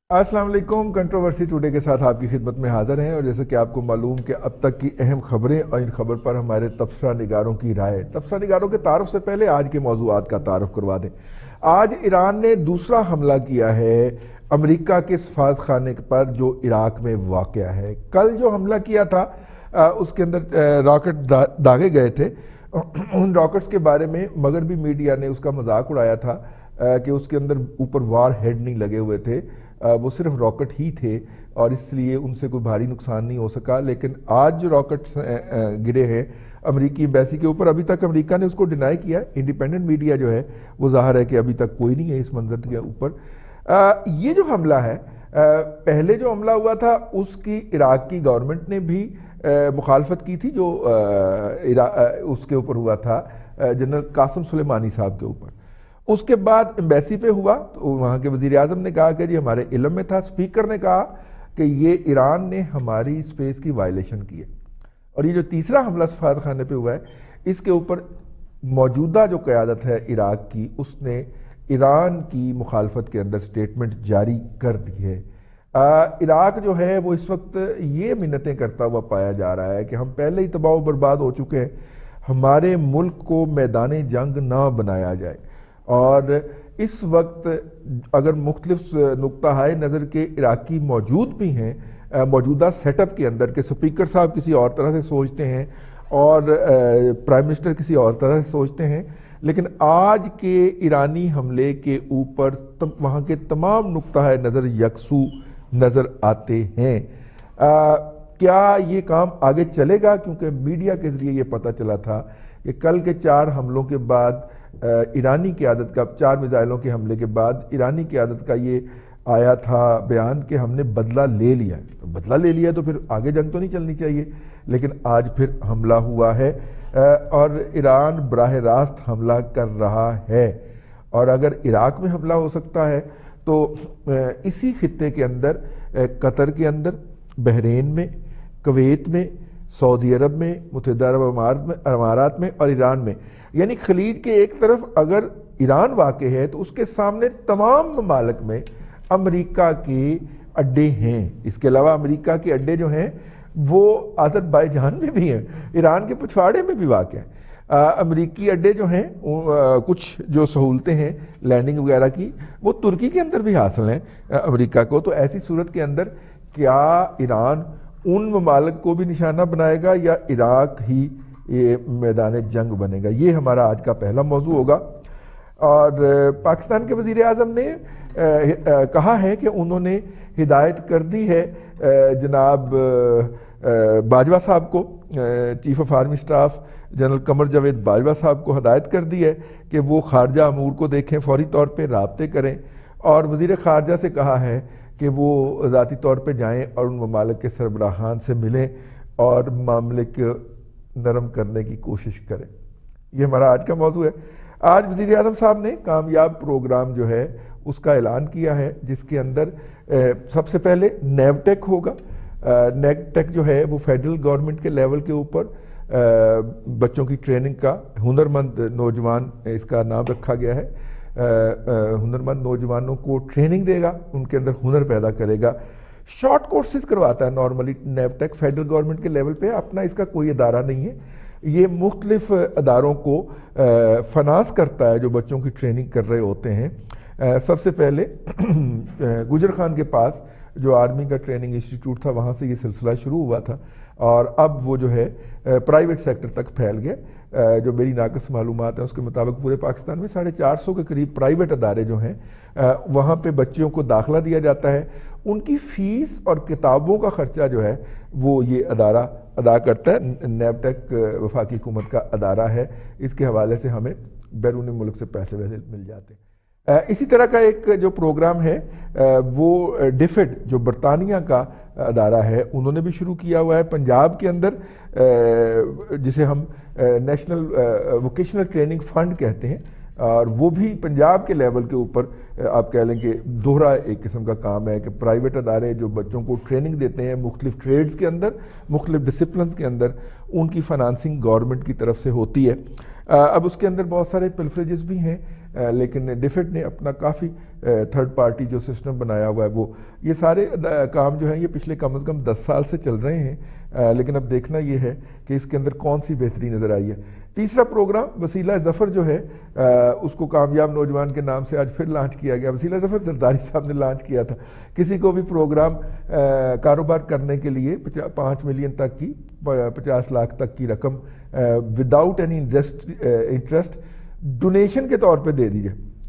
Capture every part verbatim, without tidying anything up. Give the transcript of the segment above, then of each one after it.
अस्सलाम वालेकुम। Controversy today के साथ आपकी खिदमत में हाजिर हैं। और जैसे कि आपको मालूम कि अब तक की अहम खबरें और इन खबर पर हमारे तबसरा निगारों की राय। तबसरा निगारों के तारुफ से पहले आज के मौजूआत का तारुफ करवा दें। आज ईरान ने दूसरा हमला किया है अमेरिका के सफारत खाने पर जो इराक में वाक़या है। कल जो हमला किया था उसके अंदर रॉकेट दागे गए थे। उन रॉकेट्स के बारे में मगरबी मीडिया ने उसका मजाक उड़ाया था कि उसके अंदर ऊपर वार हेड नहीं लगे हुए थे, वो सिर्फ रॉकेट ही थे और इसलिए उनसे कोई भारी नुकसान नहीं हो सका। लेकिन आज जो रॉकेट्स गिरे हैं अमेरिकी एम्बेसी के ऊपर, अभी तक अमेरिका ने उसको डिनाई किया। इंडिपेंडेंट मीडिया जो है वो जाहिर है कि अभी तक कोई नहीं है इस मंजर के ऊपर। ये जो हमला है, पहले जो हमला हुआ था उसकी इराक की गवर्नमेंट ने भी मुखालफत की थी, जो उसके ऊपर हुआ था जनरल कासिम सुलेमानी साहब के ऊपर। उसके बाद एम्बेसी पे हुआ तो वहाँ के वज़ीर आज़म ने कहा कि जी हमारे इल्म में था। स्पीकर ने कहा कि ये ईरान ने हमारी स्पेस की वायलेशन की है। और ये जो तीसरा हमला सफारत खाने पे हुआ है, इसके ऊपर मौजूदा जो क़यादत है इराक की, उसने ईरान की मुखालफत के अंदर स्टेटमेंट जारी कर दी है। आ, इराक जो है वो इस वक्त ये मिन्नतें करता हुआ पाया जा रहा है कि हम पहले ही तबाह बर्बाद हो चुके हैं, हमारे मुल्क को मैदान जंग ना बनाया जाए। और इस वक्त अगर मुख्तलिफ नुक्ता हाय नज़र के इराकी मौजूद भी हैं मौजूदा सेटअप के अंदर, के स्पीकर साहब किसी और तरह से सोचते हैं और प्राइम मिनिस्टर किसी और तरह से सोचते हैं, लेकिन आज के ईरानी हमले के ऊपर वहाँ के तमाम नुक्ता हाय नज़र यकसू नज़र आते हैं। आ, क्या ये काम आगे चलेगा? क्योंकि मीडिया के ज़रिए ये पता चला था कि कल के चार हमलों के बाद ईरानी क़यादत का, चार मिसाइलों के हमले के बाद ईरानी क़यादत का ये आया था बयान कि हमने बदला ले लिया। तो बदला ले लिया तो फिर आगे जंग तो नहीं चलनी चाहिए, लेकिन आज फिर हमला हुआ है और ईरान बराह रास्त हमला कर रहा है। और अगर इराक में हमला हो सकता है तो इसी खित्ते के अंदर, कतर के अंदर, बहरीन में, कुवैत में, सऊदी अरब में, मुत्तहिदा अरब अमारात में और ईरान में, यानी खलीज के एक तरफ अगर ईरान वाक़ है तो उसके सामने तमाम ममालिक में अमेरिका के अड्डे हैं। इसके अलावा अमेरिका के अड्डे जो हैं वो अज़रबैजान में भी हैं, ईरान के पिछवाड़े में भी वाक़ हैं। अमेरिकी अड्डे जो हैं, कुछ जो सहूलतें हैं लैंडिंग वगैरह की, वो तुर्की के अंदर भी हासिल हैं अमेरिका को। तो ऐसी सूरत के अंदर क्या ईरान उन ममालिक को भी निशाना बनाएगा या इराक ही ये मैदान जंग बनेगा? ये हमारा आज का पहला मौजू होगा। और पाकिस्तान के वज़ीर आज़म ने कहा है कि उन्होंने हिदायत कर दी है जनाब बाजवा साहब को, chief of army staff general Qamar Javed Bajwa साहब को हिदायत कर दी है कि वो खारजा अमूर को देखें, फौरी तौर पे राब्ते करें। और वज़ीर ख़ारजा से कहा है कि वो ज़ाती तौर पे जाएं और उन ममालिक के सरबराहान से मिलें और मामले को नरम करने की कोशिश करें। ये हमारा आज का मौजू है। आज वज़ीर आज़म साहब ने कामयाब प्रोग्राम जो है उसका ऐलान किया है, जिसके अंदर ए, सबसे पहले नेवटेक होगा। नेवटेक जो है वो फेडरल गवर्नमेंट के लेवल के ऊपर बच्चों की ट्रेनिंग का, हुनरमंद नौजवान इसका नाम रखा गया है। हुनरमंद नौजवानों को ट्रेनिंग देगा, उनके अंदर हुनर पैदा करेगा। शॉर्ट कोर्सेज करवाता है नॉर्मली नेवटेक, फेडरल गवर्नमेंट के लेवल पे अपना इसका कोई अदारा नहीं है। ये मुख्तलिफ अदारों को फनास करता है जो बच्चों की ट्रेनिंग कर रहे होते हैं। सबसे पहले गुजर खान के पास जो आर्मी का ट्रेनिंग इंस्टीट्यूट था, वहाँ से ये सिलसिला शुरू हुआ था और अब वो जो है प्राइवेट सेक्टर तक फैल गया। जो मेरी नाकस मालूमात है उसके मुताबिक पूरे पाकिस्तान में साढ़े चार सौ के करीब प्राइवेट अदारे जो हैं वहाँ पे बच्चियों को दाखिला दिया जाता है। उनकी फ़ीस और किताबों का ख़र्चा जो है वो ये अदारा अदा करता है। नेवटेक वफाकी हुकूमत का अदारा है, इसके हवाले से हमें बैरून मुल्क से पैसे वैसे मिल जाते हैं। इसी तरह का एक जो प्रोग्राम है वो डिफेड जो बरतानिया का अदारा है, उन्होंने भी शुरू किया हुआ है पंजाब के अंदर, जिसे हम नेशनल वोकेशनल ट्रेनिंग फ़ंड कहते हैं। और वो भी पंजाब के लेवल के ऊपर आप कह लें कि दोहरा एक किस्म का काम है कि प्राइवेट अदारे जो बच्चों को ट्रेनिंग देते हैं मुख्तलिफ ट्रेड्स के अंदर, मुख्तलिफ डिसिप्लिन्स के अंदर, उनकी फाइनेंसिंग गवर्नमेंट की तरफ से होती है। अब उसके अंदर बहुत सारे पिलफरेजेस भी हैं لیکن ڈیفٹ نے اپنا کافی تھرڈ پارٹی جو سسٹم بنایا ہوا ہے وہ یہ سارے کام جو ہیں یہ پچھلے کم از کم دس سال سے چل رہے ہیں، لیکن اب دیکھنا یہ ہے کہ اس کے اندر کون سی بہتری نظر آئی ہے۔ تیسرا پروگرام وسیلہ ظفر جو ہے اس کو کامیاب نوجوان کے نام سے آج پھر لانچ کیا گیا۔ وسیلہ ظفر زرداری صاحب نے لانچ کیا تھا، کسی کو بھی پروگرام کاروبار کرنے کے لیے پانچ ملین تک کی پچاس لاکھ تک کی رقم وداؤٹ اینی انٹرسٹ ڈونیشن کے طور پہ دے دی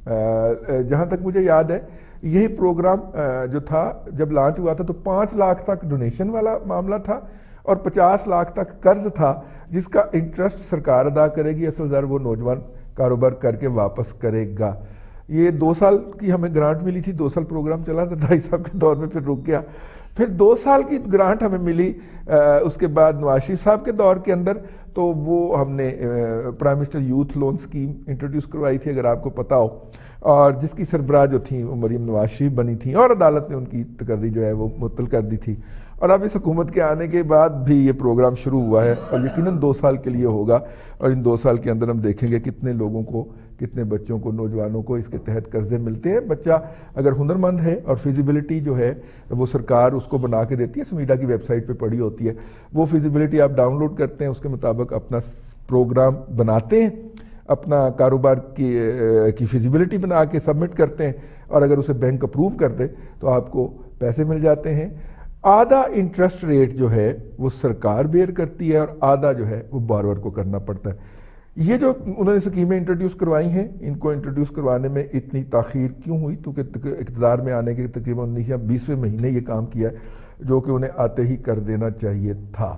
جائے۔ جہاں تک مجھے یاد ہے یہی پروگرام جو تھا جب لانچ ہوا تھا تو پانچ لاکھ تک ڈونیشن والا معاملہ تھا اور پچاس لاکھ تک قرض تھا جس کا انٹرسٹ سرکار ادا کرے گی، اصل زر وہ نوجوان کاروبار کر کے واپس کرے گا۔ یہ دو سال کی ہمیں گرانٹ ملی تھی، دو سال پروگرام چلا زرداری صاحب کے دور میں، پھر رک گیا، پھر دو سال کی گرانٹ ہمیں ملی اس کے بعد نواز شریف صاحب کے دور کے اندر، تو وہ ہم نے prime minister youth loan scheme introduce کروائی تھی اگر آپ کو پتا ہو، اور جس کی سربراہ جو تھیں وہ مریم نواز شریف بنی تھیں اور عدالت نے ان کی تقرری جو ہے وہ معطل کر دی تھی۔ اور اب اس حکومت کے آنے کے بعد بھی یہ پروگرام شروع ہوا ہے اور یقیناً دو سال کے لیے ہوگا، اور ان دو سال کے اندر ہم دیکھیں گے کتنے لوگوں کو، کتنے بچوں کو، نوجوانوں کو اس کے تحت قرضے ملتے ہیں۔ بچہ اگر ہنرمند ہے اور فیزیبلٹی جو ہے وہ سرکار اس کو بنا کے دیتی ہے، سمیڈا کی ویب سائٹ پہ پڑی ہوتی ہے، وہ فیزیبلٹی آپ ڈاؤن لوڈ کرتے ہیں، اس کے مطابق اپنا پروگرام بناتے ہیں، اپنا کاروبار کی کی فیزیبلٹی بنا کے سبمٹ کرتے ہیں، اور اگر اسے بینک اپروو کر دے تو آپ کو پیسے مل جاتے ہیں۔ آدھا انٹرسٹ ریٹ جو ہے وہ سرکار بیئر کرتی ہے اور آدھا جو ہے وہ بارور کو کرنا پڑتا ہے۔ یہ جو انہوں نے سکیمیں انٹروڈیوس کروائی ہیں، ان کو انٹروڈیوس کروانے میں اتنی تاخیر کیوں ہوئی؟ کیونکہ اقتدار میں آنے کے تقریباً انیس یا بیسویں مہینے یہ کام کیا ہے جو کہ انہیں آتے ہی کر دینا چاہیے تھا۔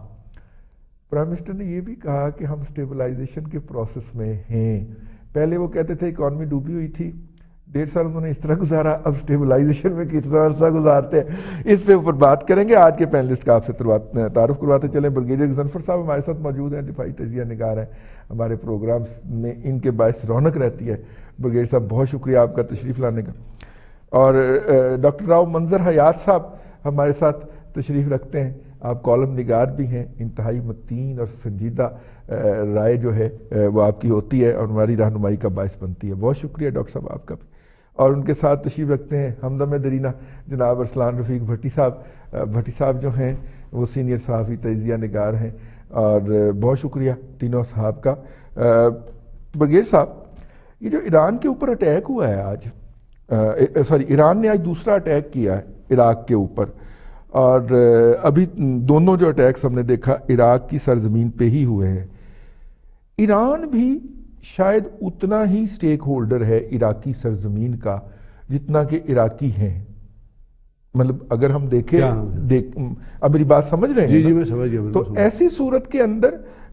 پرائم منسٹر نے یہ بھی کہا کہ ہم سٹیبلائزیشن کے پروسیس میں ہیں۔ پہلے وہ کہتے تھے اکانومی ڈوبی ہوئی تھی، ڈیڑھ سال انہوں نے اس طرح گزارا، اب سٹیبلائزیشن میں کتنا عرصہ گزارتے ہیں اس پہ اوپر بات کریں گے۔ آج کے پینلسٹ کا آپ سے تعارف کرواتے چلیں۔ بریگیڈیئر غضنفر صاحب ہمارے ساتھ موجود ہیں، دفاعی تجزیہ نگار ہیں، ہمارے پروگرامز میں ان کے باعث رونق رہتی ہے۔ بریگیڈیئر صاحب بہت شکریہ آپ کا تشریف لانے کا۔ اور ڈاکٹر راؤ منظر حیات صاحب ہمارے ساتھ تشریف رکھتے ہیں، آپ کالم نگار بھی ہیں، انتہائی متین اور سنجیدہ رائے جو ہے وہ آپ کی ہوتی ہے اور ہماری رہنمائی کا باعث بنتی ہے۔ بہت شکریہ ڈاکٹر صاحب آپ کا بھی۔ اور ان کے ساتھ تشریف رکھتے ہیں ہمدم درینہ جناب ارسلان رفیق بھٹی صاحب۔ بھٹی صاحب جو ہیں وہ سینئر صحافی تجزیہ نگار ہیں، اور بہت شکریہ تینوں صاحب کا۔ بریگیڈیئر صاحب، یہ جو ایران کے اوپر اٹیک ہوا ہے آج، سوری ایران نے آج دوسرا اٹیک کیا ہے عراق کے اوپر، اور ابھی دونوں جو اٹیکس ہم نے دیکھا عراق کی سرزمین پہ ہی ہوئے ہیں۔ ایران بھی شاید اتنا ہی سٹیک ہولڈر ہے عراقی سرزمین کا جتنا کہ عراقی ہیں، مطلب اگر ہم دیکھیں دیکھ اب میری بات سمجھ رہے ہیں؟ جی جی میں سمجھ گیا۔ تو ایسی صورت کے اندر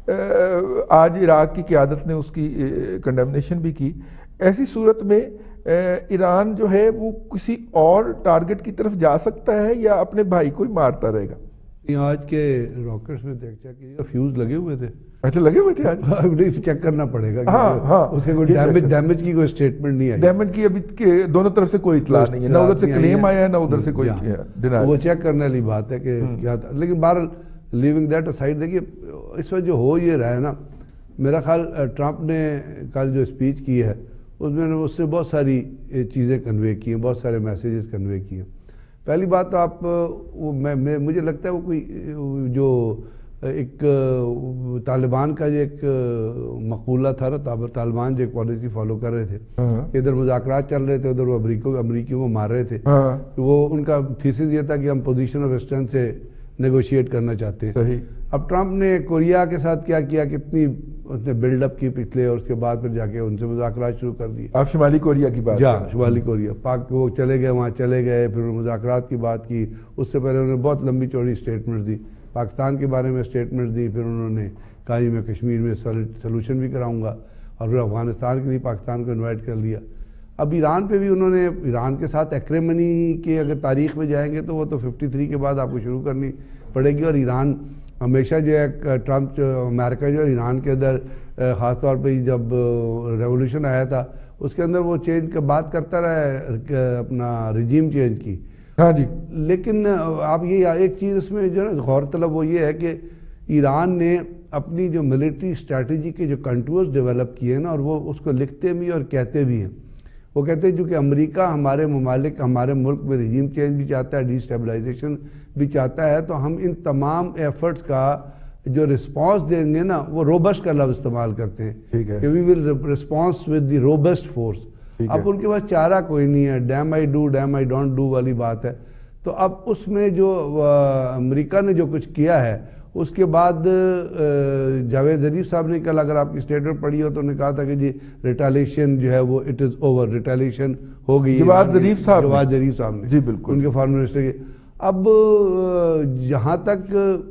آج عراق کی قیادت نے اس کی کنڈیمنیشن بھی کی، ایسی صورت میں ایران جو ہے وہ کسی اور ٹارگٹ کی طرف جا سکتا ہے یا اپنے بھائی کو ہی مارتا رہے گا؟ آج کے راکٹس میں دیکھ چیک کیجیے فیوز لگے ہوئے تھے۔ اچھا لگے ہوئے تھے آج؟ چیک کرنا پڑے گا، ہاں ہاں، اس کے کوئی ڈیمیج ڈیمیج کی کوئی اسٹیٹمنٹ نہیں ہے، ڈیمیج کی ابھی دونوں طرف سے کوئی اطلاع نہیں ہے، نہ ادھر سے کلیم آیا ہے نہ ادھر سے کوئی ڈینائل۔ وہ چیک کرنے والی بات ہے کہ کیا تھا، لیکن بہرحال لیونگ دیٹ اسائڈ دیکھیے اس وقت جو ہو یہ رہا ہے نا، میرا خیال ٹرمپ نے کل جو اسپیچ کی ہے اس میں اس نے بہت ساری چیزیں کنوے کی ہیں، بہت سارے میسیجز کنوے کیے ہیں۔ پہلی بات تو آپ وہ میں مجھے لگتا ہے وہ کوئی جو ایک طالبان کا جو ایک مقولہ تھا نا، طالبان جو ایک پالیسی فالو کر رہے تھے، ادھر مذاکرات چل رہے تھے، ادھر وہ امریکوں امریکیوں کو مار رہے تھے، وہ ان کا تھیسس یہ تھا کہ ہم پوزیشن آف اسٹرینتھ سے نیگوشیٹ کرنا چاہتے ہیں۔ اب ٹرمپ نے کوریا کے ساتھ کیا کیا، کتنی اس نے بلڈ اپ کی پچھلے، اور اس کے بعد پھر جا کے ان سے مذاکرات شروع کر دیے۔ آپ شمالی کوریا کی بات؟ جہاں شمالی کوریا، پاک وہ چلے گئے، وہاں چلے گئے، پھر انہوں نے مذاکرات کی بات کی، اس سے پہلے انہوں نے بہت لمبی چوڑی اسٹیٹمنٹ دی، پاکستان کے بارے میں اسٹیٹمنٹ دی، پھر انہوں نے کہا میں کشمیر میں سلوشن بھی کراؤں گا، اور پھر افغانستان کے لیے پاکستان کو انوائٹ کر لیا۔ اب ایران پہ بھی انہوں نے ایران کے ساتھ ایکریمنی کے اگر تاریخ میں جائیں گے تو وہ تو ففٹی تھری کے بعد آپ کو شروع کرنی پڑے گی، اور ایران ہمیشہ جو ہے ٹرمپ امریکہ جو ایران کے اندر خاص طور پہ جب ریولوشن آیا تھا اس کے اندر وہ چینج کا بات کرتا رہا ہے، اپنا رجیم چینج کی۔ ہاں جی، لیکن آپ یہ ایک چیز اس میں جو ہے غور طلب وہ یہ ہے کہ ایران نے اپنی جو ملٹری اسٹریٹجی کے جو کنٹورز ڈیولپ کیے ہیں نا، اور وہ اس کو لکھتے بھی اور کہتے بھی ہیں، وہ کہتے ہیں چونکہ امریکہ ہمارے ممالک ہمارے ملک میں رجیم چینج بھی چاہتا ہے، ڈی اسٹیبلائزیشن بھی چاہتا ہے، تو ہم ان تمام ایفرٹس کا جو رسپانس دیں گے نا وہ روبسٹ کا لفظ استعمال کرتے ہیں کہ we will response with the robust force. اب ان کے پاس چارہ کوئی نہیں ہے، damn I do damn I don't do والی بات ہے. تو اب اس میں جو امریکہ نے جو کچھ کیا ہے اس کے بعد جاوید ظریف صاحب نے کل اگر آپ کی اسٹیٹمنٹ پڑھی ہو تو انہوں نے کہا تھا کہ جی ریٹالیشن جو ہے وہ اٹ از اوور، ریٹالیشن ہو گئی. جواد ظریف صاحب جواد ظریف صاحب نے، جی بالکل، ان کے فارن منسٹر کے. اب جہاں تک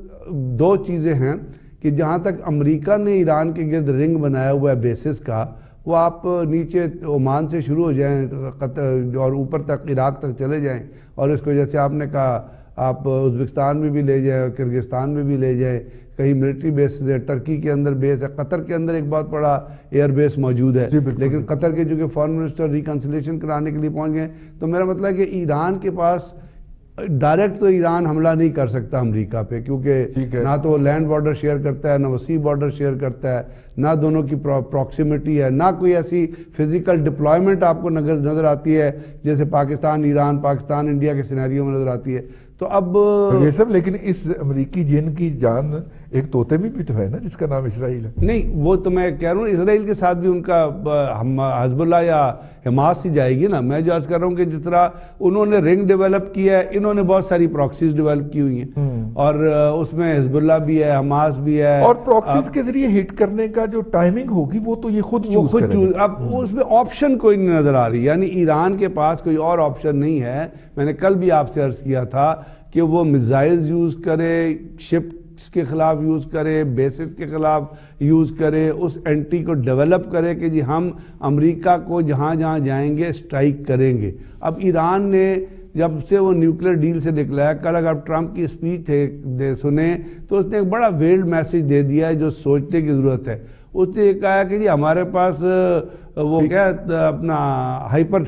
دو چیزیں ہیں کہ جہاں تک امریکہ نے ایران کے گرد رنگ بنایا ہوا ہے بیسس کا، وہ آپ نیچے عمان سے شروع ہو جائیں قطر اور اوپر تک عراق تک چلے جائیں، اور اس کو جیسے آپ نے کہا آپ ازبکستان میں بھی لے جائیں، کرگستان میں بھی لے جائیں، کہیں ملٹری بیسز ہے، ٹرکی کے اندر بیس ہے، قطر کے اندر ایک بہت بڑا ایئر بیس موجود ہے، لیکن قطر کے جو کہ فارن منسٹر ریکنسلیشن کرانے کے لیے پہنچ گئے. تو میرا مطلب ہے کہ ایران کے پاس ڈائریکٹ تو ایران حملہ نہیں کر سکتا امریکہ پہ، کیونکہ نہ تو وہ لینڈ بارڈر شیئر کرتا ہے، نہ وسیع بارڈر شیئر کرتا ہے، نہ دونوں کی پروکسیمیٹی ہے، نہ کوئی ایسی فزیکل ڈپلائمنٹ آپ کو نظر آتی ہے جیسے پاکستان ایران، پاکستان انڈیا کے سینیریو میں نظر آتی ہے. تو اب یہ سب، لیکن اس امریکی جن کی جان ایک طوطے میں بھی تو ہے نا جس کا نام اسرائیل ہے. نہیں، وہ تو میں کہہ رہا ہوں اسرائیل کے ساتھ بھی ان کا حزب اللہ یا حماس سے جائے گی نا. میں جو عرض کر رہا ہوں کہ جس طرح انہوں نے رنگ ڈیولپ کیا ہے، انہوں نے بہت ساری پراکسیز ڈیولپ کی ہوئی ہیں، اور اس میں حزب اللہ بھی ہے، حماس بھی ہے، اور پراکسیز کے ذریعے ہٹ کرنے کا جو ٹائمنگ ہوگی وہ تو یہ خود چوز کریں گے. اب اس میں آپشن کوئی نہیں نظر آ رہی، یعنی ایران کے پاس کوئی اور آپشن نہیں ہے. میں نے کل بھی آپ سے عرض کیا تھا کہ وہ میزائلز یوز کرے، شپس کے خلاف یوز کرے، بیسز کے خلاف یوز کرے، اس اینٹی کو ڈیولپ کرے کہ جی ہم امریکہ کو جہاں جہاں جائیں گے اسٹرائک کریں گے. اب ایران نے جب سے وہ نیوکلیر ڈیل سے نکلا ہے، کل اگر ٹرمپ کی اسپیچ تھے سنیں تو اس نے ایک بڑا ویلڈ میسج دے دیا ہے جو سوچنے کی ضرورت ہے. اس نے یہ کہا کہ جی ہمارے پاس وہ کیا اپنا ہائپر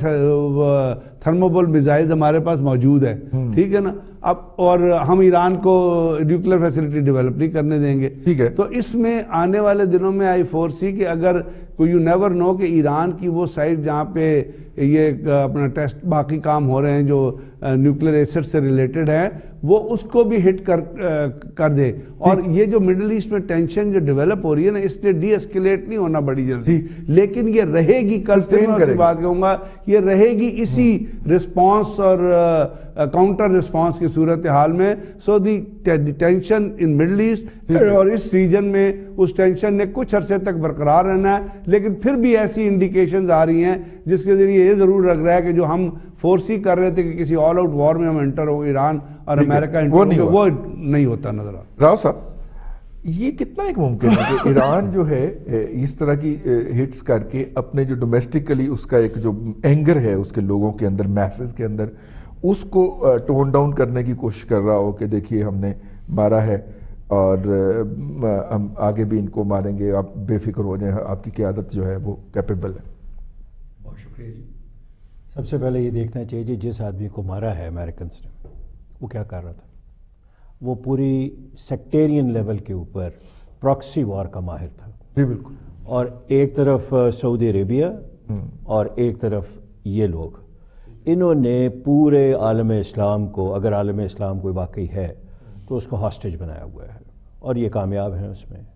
تھرموبل میزائلز ہمارے پاس موجود ہے، ٹھیک ہے نا. اب اور ہم ایران کو نیوکلیر فیسلٹی ڈیولپ نہیں کرنے دیں گے. ٹھیک ہے. تو اس میں آنے والے دنوں میں آئی فور سی کہ اگر کوئی یو نیور نو کہ ایران کی وہ سائٹ جہاں پہ یہ اپنا ٹیسٹ باقی کام ہو رہے ہیں جو نیوکلیر ایسٹ سے ریلیٹڈ ہیں، وہ اس کو بھی ہٹ کر کر دے. اور یہ جو مڈل ایسٹ میں ٹینشن جو ڈیولپ ہو رہی ہے نا، اس نے ڈی اسکیلیٹ نہیں ہونا بڑی جلدی، لیکن یہ رہے گی. کل سے بات کہوں گا، یہ رہے گی اسی رسپانس اور کاؤنٹر رسپانس کی صورتحال میں. So the tension in Middle East اور اس ریجن میں اس ٹینشن نے کچھ عرصے تک برقرار رہنا ہے، لیکن پھر بھی ایسی انڈیکیشنز آ رہی ہیں جس کے ذریعے یہ ضرور لگ رہا ہے کہ جو ہم فورسی کر رہے تھے کہ کسی آل آؤٹ وار میں ہم انٹر ہو، ایران اور امریکہ انٹر ہو، وہ نہیں ہوتا نظر آ رہا. راؤ صاحب، یہ کتنا ایک ممکن ہے کہ ایران جو ہے اس طرح کی ہٹس کر کے اپنے جو ڈومیسٹکلی اس کا ایک جو اینگر ہے اس کے لوگوں کے اندر، میسز کے اندر، اس کو ٹون ڈاؤن کرنے کی کوشش کر رہا ہو کہ دیکھیے ہم نے مارا ہے اور ہم آگے بھی ان کو ماریں گے، آپ بے فکر ہو جائیں، آپ کی قیادت جو ہے وہ کیپیبل ہے. بہت شکریہ جی. سب سے پہلے یہ دیکھنا چاہیے جی جس آدمی کو مارا ہے امریکنس نے، وہ کیا کر رہا تھا. وہ پوری سیکٹیرین لیول کے اوپر پراکسی وار کا ماہر تھا. جی بالکل. اور ایک طرف سعودی عربیہ اور ایک طرف یہ لوگ، انہوں نے پورے عالم اسلام کو، اگر عالم اسلام کوئی واقعی ہے تو اس کو ہاسٹیج بنایا ہوا ہے، اور یہ کامیاب ہیں اس میں.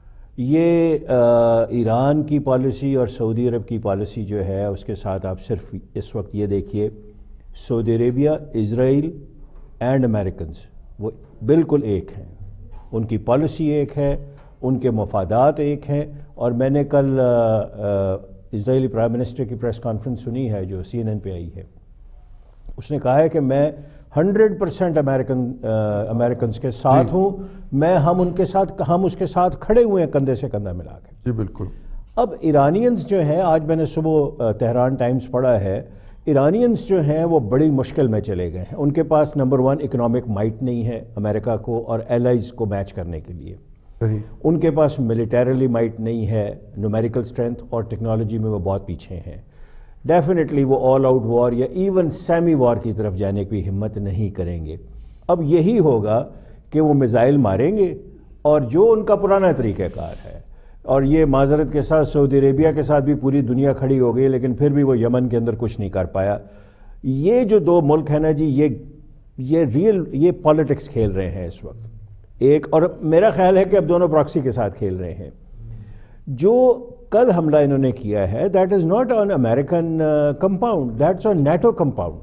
یہ ایران کی پالیسی اور سعودی عرب کی پالیسی جو ہے اس کے ساتھ آپ صرف اس وقت یہ دیکھیے، Saudi Arabia, Israel and Americans وہ بالکل ایک ہیں، ان کی پالیسی ایک ہے، ان کے مفادات ایک ہیں. اور میں نے کل اسرائیلی پرائم منسٹر کی پریس کانفرنس سنی ہے جو سی این این پہ آئی ہے. اس نے کہا ہے کہ میں ہنڈریڈ پرسینٹ امریکن امریکنز کے ساتھ ہوں، میں ہم ان کے ساتھ ہم اس کے ساتھ کھڑے ہوئے ہیں کندھے سے کندھا ملا کے. جی بالکل. اب ایرانینز جو ہیں، آج میں نے صبح تہران ٹائمز پڑھا ہے، ایرانینز جو ہیں وہ بڑی مشکل میں چلے گئے ہیں. ان کے پاس نمبر ون اکنامک مائٹ نہیں ہے امریکہ کو اور ایلائز کو میچ کرنے کے لیے. ان کے پاس ملیٹریلی مائٹ نہیں ہے، نومیریکل اسٹرینتھ اور ٹیکنالوجی میں وہ بہت پیچھے ہیں. ڈیفینیٹلی وہ آل آؤٹ وار یا ایون سیمی وار کی طرف جانے کی ہمت نہیں کریں گے. اب یہی ہوگا کہ وہ میزائل ماریں گے، اور جو ان کا پرانا طریقہ کار ہے اور یہ معذرت کے ساتھ سعودی عربیہ کے ساتھ بھی پوری دنیا کھڑی ہو گئی، لیکن پھر بھی وہ یمن کے اندر کچھ نہیں کر پایا. یہ جو دو ملک ہیں نا جی، یہ یہ ریئل یہ پالیٹکس کھیل رہے ہیں اس وقت ایک، اور میرا خیال ہے کہ اب دونوں پراکسی کے ساتھ کھیل رہے ہیں. جو کل حملہ انہوں نے کیا ہے that is not on American compound, that's on NATO compound.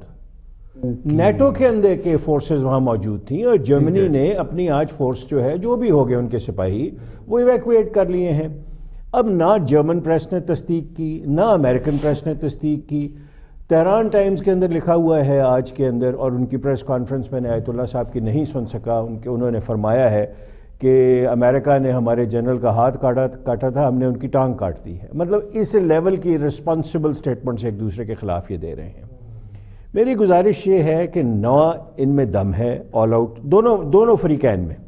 NATO کے اندر کے فورسز وہاں موجود تھیں، اور جرمنی نے اپنی آج فورس جو ہے جو بھی ہو گئے ان کے سپاہی وہ ایویکویٹ کر لیے ہیں. اب نہ جرمن پریس نے تصدیق کی نہ امریکن پریس نے تصدیق کی. تہران ٹائمز کے اندر لکھا ہوا ہے آج کے اندر، اور ان کی پریس کانفرنس میں نے آیت اللہ صاحب کی نہیں سن سکا، ان کے انہوں نے فرمایا ہے کہ امریکہ نے ہمارے جنرل کا ہاتھ کاٹا کاٹا تھا، ہم نے ان کی ٹانگ کاٹ دی ہے. مطلب اس لیول کی رسپانسبل سٹیٹمنٹس ایک دوسرے کے خلاف یہ دے رہے ہیں. میری گزارش یہ ہے کہ نہ ان میں دم ہے آل آؤٹ، دونوں دونوں فریقین میں.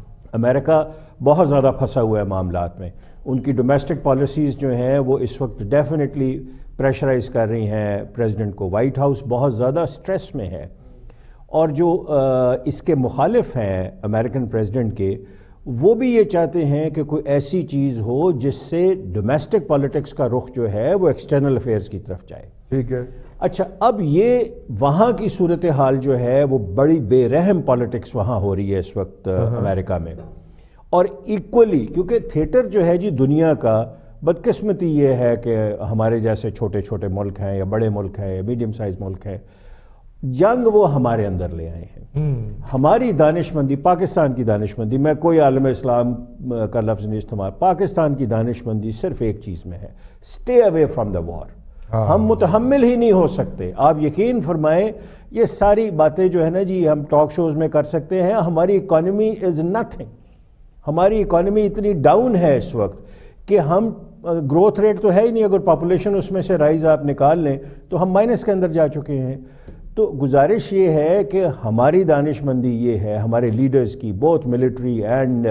امریکہ بہت زیادہ پھنسا ہوا ہے معاملات میں، ان کی ڈومیسٹک پالیسیز جو ہیں وہ اس وقت ڈیفینیٹلی پریشرائز کر رہی ہیں پریزیڈنٹ کو. وائٹ ہاؤس بہت زیادہ سٹریس میں ہے، اور جو اس کے مخالف ہیں امریکن پریزیڈنٹ کے، وہ بھی یہ چاہتے ہیں کہ کوئی ایسی چیز ہو جس سے ڈومیسٹک پالیٹکس کا رخ جو ہے وہ ایکسٹرنل افیئرز کی طرف جائے. ٹھیک ہے. اچھا، اب یہ وہاں کی صورتحال جو ہے وہ بڑی بے رحم پالیٹکس وہاں ہو رہی ہے اس وقت امریکہ میں، اور ایکولی کیونکہ تھیٹر جو ہے جی دنیا کا، بدقسمتی یہ ہے کہ ہمارے جیسے چھوٹے چھوٹے ملک ہیں یا بڑے ملک ہیں یا میڈیم سائز ملک ہیں، جنگ وہ ہمارے اندر لے آئے ہیں. ہماری دانش مندی، پاکستان کی دانش مندی، میں کوئی عالم اسلام کا لفظ نہیں استعمال، پاکستان کی دانش مندی صرف ایک چیز میں ہے، اسٹے اوے فرام دا وار. ہم متحمل ہی نہیں ہو سکتے. آپ یقین فرمائیں یہ ساری باتیں جو ہے نا جی ہم ٹاک شوز میں کر سکتے ہیں، ہماری اکانومی از نتھنگ. ہماری اکانومی اتنی ڈاؤن ہے اس وقت کہ ہم گروتھ ریٹ تو ہے ہی نہیں، اگر پاپولیشن اس میں سے رائز آپ نکال لیں تو ہم مائنس کے اندر جا چکے ہیں. تو گزارش یہ ہے کہ ہماری دانش مندی یہ ہے ہمارے لیڈرز کی، both military and